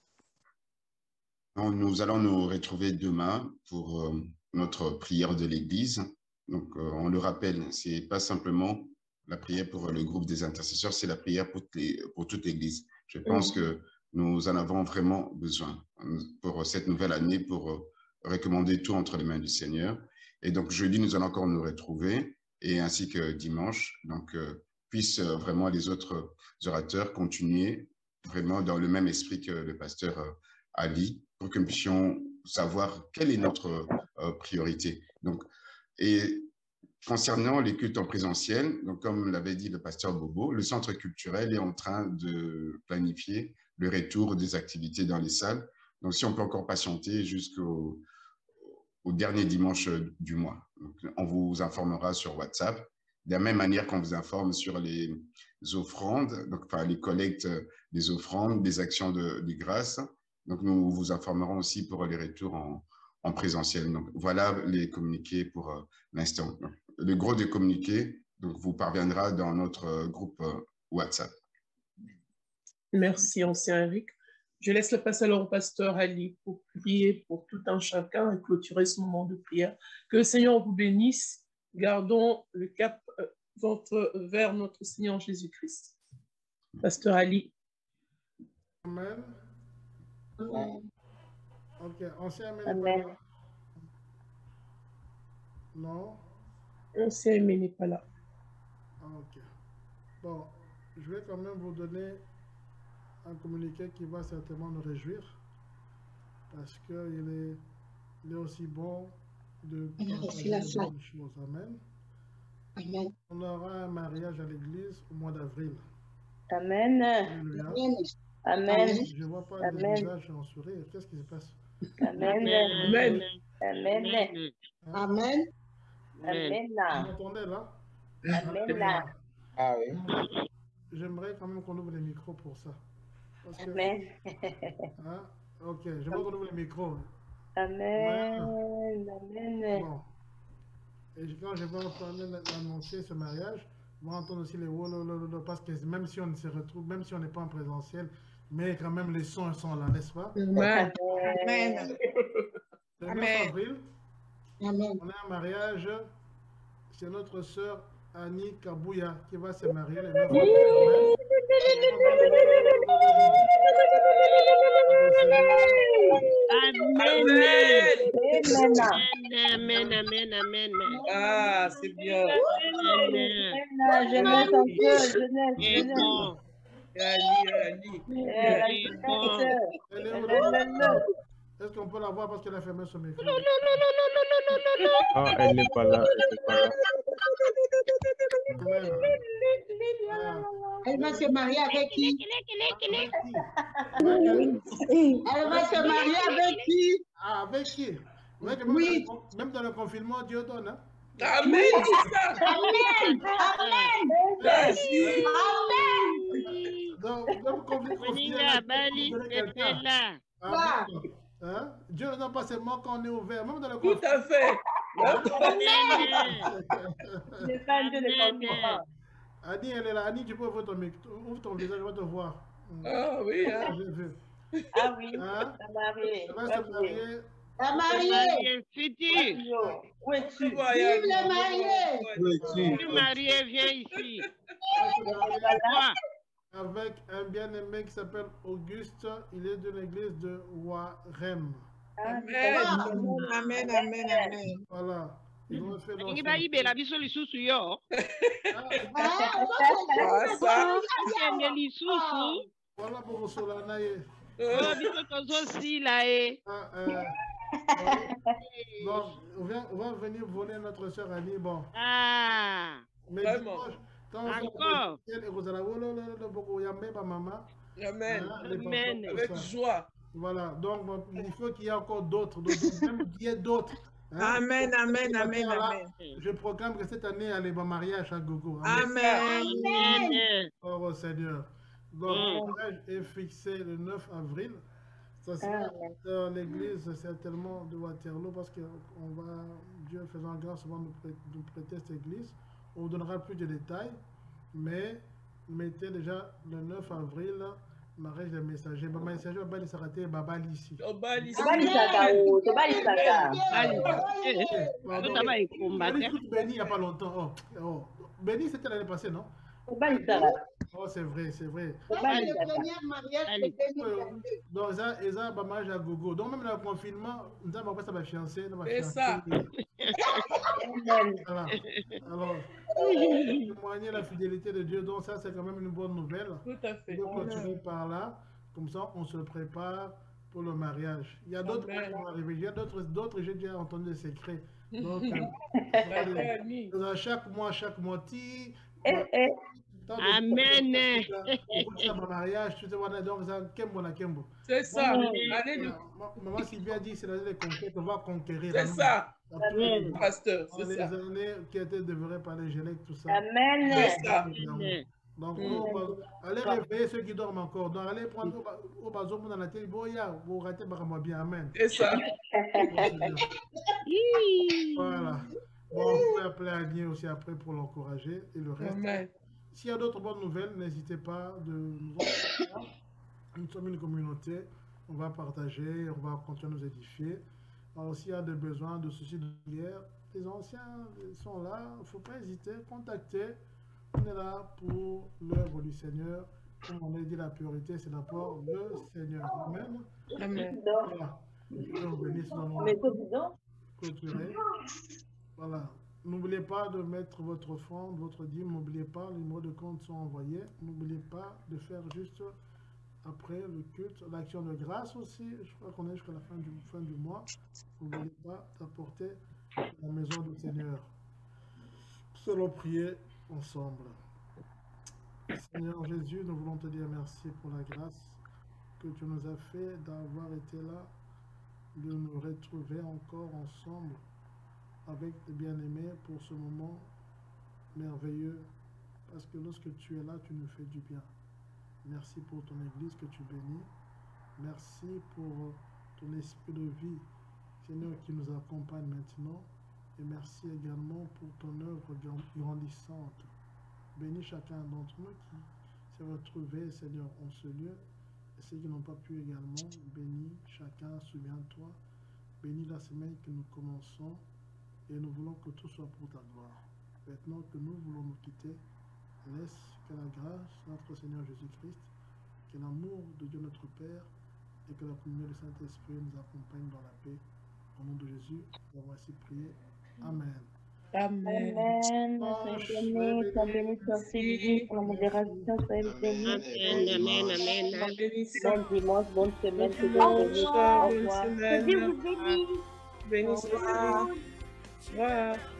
Nous allons nous retrouver demain pour euh, notre prière de l'Église. Donc, euh, on le rappelle, c'est pas simplement la prière pour le groupe des intercesseurs, c'est la prière pour, les, pour toute l'Église. Je pense que nous en avons vraiment besoin pour cette nouvelle année, pour recommander tout entre les mains du Seigneur. Et donc, jeudi, nous allons encore nous retrouver, et ainsi que dimanche. Donc, euh, puissent vraiment les autres orateurs continuer vraiment dans le même esprit que le pasteur Ali, pour que nous puissions savoir quelle est notre euh, priorité. Donc, et concernant les cultes en présentiel, donc comme l'avait dit le pasteur Bobo, le centre culturel est en train de planifier le retour des activités dans les salles. Donc, si on peut encore patienter jusqu'au au dernier dimanche du mois. Donc, on vous informera sur WhatsApp, de la même manière qu'on vous informe sur les offrandes, donc enfin les collectes des offrandes, des actions de, de grâce. Donc, nous vous informerons aussi pour les retours en, en présentiel. Donc, voilà les communiqués pour euh, l'instant. Le gros des communiqués donc vous parviendra dans notre euh, groupe euh, WhatsApp. Merci, ancien Eric. Je laisse la place alors au pasteur Ali pour prier pour tout un chacun et clôturer ce moment de prière. Que le Seigneur vous bénisse. Gardons le cap euh, ventre vers notre Seigneur Jésus-Christ. Pasteur Ali. Amen. Amen. Ok, ancien Aimé Amen. n'est pas là. Non? Ancien Aimé n'est pas là. Ah, ok. Bon, je vais quand même vous donner un communiqué qui va certainement nous réjouir parce qu'il est, il est aussi bon de Il a reçu partager la de flamme. bonnes choses. Amen. Amen. On aura un mariage à l'église au mois d'avril. Amen. Alléluia. Amen. Amen. Je ne vois pas Amen. le visage en sourire. Qu'est-ce qui se passe? Amen. Amen. Amen. Amen. Amen. Vous m'entendez là? Amen. Ah oui. J'aimerais quand même qu'on ouvre les micros pour ça. Parce que, Amen. hein? Ok, j'aimerais qu'on ouvre les micros. Amen. Amen. Bon. Et quand je vais entendre annoncer ce mariage, on va entendre aussi les wolololo, parce que même si on ne se retrouve, même si on n'est pas en présentiel, mais quand même les sons sont là, n'est-ce pas? Amen. Amen. Le neuf Amen. avril, Amen. on a un mariage chez notre sœur Annie Kabouya qui va se marier le neuf avril. Amen. Amen. Amen, amen, amen. Ah, c'est bien. Amen. Amen. Jeunesse un peu, jeunesse, Et jeunesse. bon, Ali, Ali. Eh, la et jeunesse. bon. Elle est où, Le, là? le, le. Est-ce qu'on peut la voir parce qu'elle a fermé son micro? Non, non, non, non, non, non, non, non, non, non. Non, elle n'est pas là. Elle n'est pas là. Amen. Ah. Elle va se marier avec qui? Avec qui? Elle va se marier avec qui? Ah, avec qui? Ouais, que même, Oui. dans le, même dans le confinement, Dieu donne. Hein? Amen, c'est ça. Amen. Amen. Vas-y. Amen. Donc, même quand vous confinez, Moninga, Bali, vous donnez c'était quelqu'un. là. Ah, d'accord. Hein? Dieu ne donne pas seulement quand on est ouvert, même dans le Tout confinement. à fait. Amen. C'est pas un Dieu de confinement. Annie, elle est là. Annie, tu peux ouvrir ton, micro, ouvre ton visage, je vais te voir. Ah oui, hein. J'ai vu. Ah oui, Hein? la mariée. Elle va se marier. La mariée. Marié, futur. Où es-tu? Vive le marié. Tu marié, viens ici. Elle va se marier Quoi? avec un bien-aimé qui s'appelle Auguste. Il est de l'église de Warem. Amen. Amen. Amen. Amen. Voilà. Ils vont faire leur Il va y la biso lisusu yo. Ah, Ah, ça. Tiende lisusu. Voilà pour Solanaye. Oh, biso tozo si la e. Ah, euh, donc, on, vient, on va venir voler notre sœur Annie. Bon. Ah. Mais Vraiment. dimanche, quand on Encore. fait le vous allez voir beaucoup yambe pa maman. Amen. Hein, les Amen. papas, tout Avec ça. joie. Voilà. Donc, bon, il faut qu'il y ait encore d'autres. d'autres, Même qu'il y ait d'autres. Hein. Amen, amen, Et amen, voilà, amen. Je proclame que cette année, elle est en mariage à Gogo. Amen. Amen. Oh, oh, Seigneur. Donc, le mariage est fixé le neuf avril. Ça sera dans l'église certainement de Waterloo parce que on va, Dieu faisant grâce, va nous prêter, nous prêter cette église. On vous donnera plus de détails, mais mettez déjà le neuf avril, mariage des messagers. Le messager va s'arrêter Baba ici. Obali. Tobalisaka, oh, tobalisaka. Pardon. Ça va y combattre. Béni, il n'y a pas longtemps. Oh, oh. Béni, c'était l'année passée, non? Tobalisaka. Oh, c'est vrai, c'est vrai. Le premier mariage, Allez. c'est deux mille vingt-deux. Donc, ça, et ça, bah, mariage à gogo. Donc, même dans le confinement, nous avons après ça va fiancé. C'est ça. Voilà. Alors, témoigner la fidélité de Dieu, donc ça, c'est quand même une bonne nouvelle. Tout à fait. On peut continuer par là. Comme ça, on se prépare pour le mariage. Il y a d'autres Amen. qui vont arriver. Il y a d'autres, d'autres, j'ai déjà entendu des secrets. Donc, euh, Frère Annie. dans chaque mois, chaque mois, ti, Eh, eh. Amen. ça, mon mariage, tu sais, voilà, donc ça, Kembo na Kembo. C'est ça. Amen. Alléluia. Maman Sylvia dit, c'est l'année des conquêtes, on va conquérir. C'est ça. Amen. Pasteur, Dans c'est les ça. années qui étaient dévorées par les gélèques, tout ça. Amen. C'est ça. Donc, nous, on va- allez réveiller ceux qui dorment encore. Donc, allez prendre au bateau dans la télé. Boya, vous ratez par moi bien. Amen. C'est ça. Voilà. Bon, vous pouvez appeler Agné aussi après pour l'encourager et le reste. Amen. S'il y a d'autres bonnes nouvelles, n'hésitez pas de nous envoyer. Nous sommes une communauté, on va partager, on va continuer à nous édifier. Alors, s'il y a des besoins de ceci, de prière, les anciens sont là, il ne faut pas hésiter, contacter. On est là pour l'œuvre du Seigneur. Comme on a dit, la priorité, c'est d'abord le Seigneur. Amen. Amen. Voilà. Que vous bénisse dans nos clôturer. Voilà. N'oubliez pas de mettre votre offrande, votre dîme. N'oubliez pas, les numéros de compte sont envoyés. N'oubliez pas de faire juste après le culte, l'action de grâce aussi. Je crois qu'on est jusqu'à la fin du, fin du mois. N'oubliez pas d'apporter à la maison du Seigneur. Nous allons prier ensemble. Seigneur Jésus, nous voulons te dire merci pour la grâce que tu nous as fait d'avoir été là, de nous retrouver encore ensemble avec tes bien-aimés pour ce moment merveilleux, parce que lorsque tu es là, tu nous fais du bien. Merci pour ton Église que tu bénis. Merci pour ton esprit de vie, Seigneur, qui nous accompagne maintenant. Et merci également pour ton œuvre grandissante. Bénis chacun d'entre nous qui s'est retrouvé, Seigneur, en ce lieu. Et ceux qui n'ont pas pu également, bénis chacun, souviens-toi. Bénis la semaine que nous commençons. Et nous voulons que tout soit pour ta gloire. Maintenant que nous voulons nous quitter, laisse que la grâce de notre Seigneur Jésus-Christ, que l'amour de Dieu notre Père et que la communion du Saint-Esprit nous accompagne dans la paix. Au nom de Jésus, nous avons ainsi prié. Amen. Amen. Amen. Soyez bénis, soyez bénis, soyez bénis pour la modération, soyez bénis. Amen, amen, amen. Bon dimanche, bonne semaine, que Dieu Bonne bénisse. Au revoir. semaine. Que Dieu vous bénisse. Bénissez-vous. Au revoir.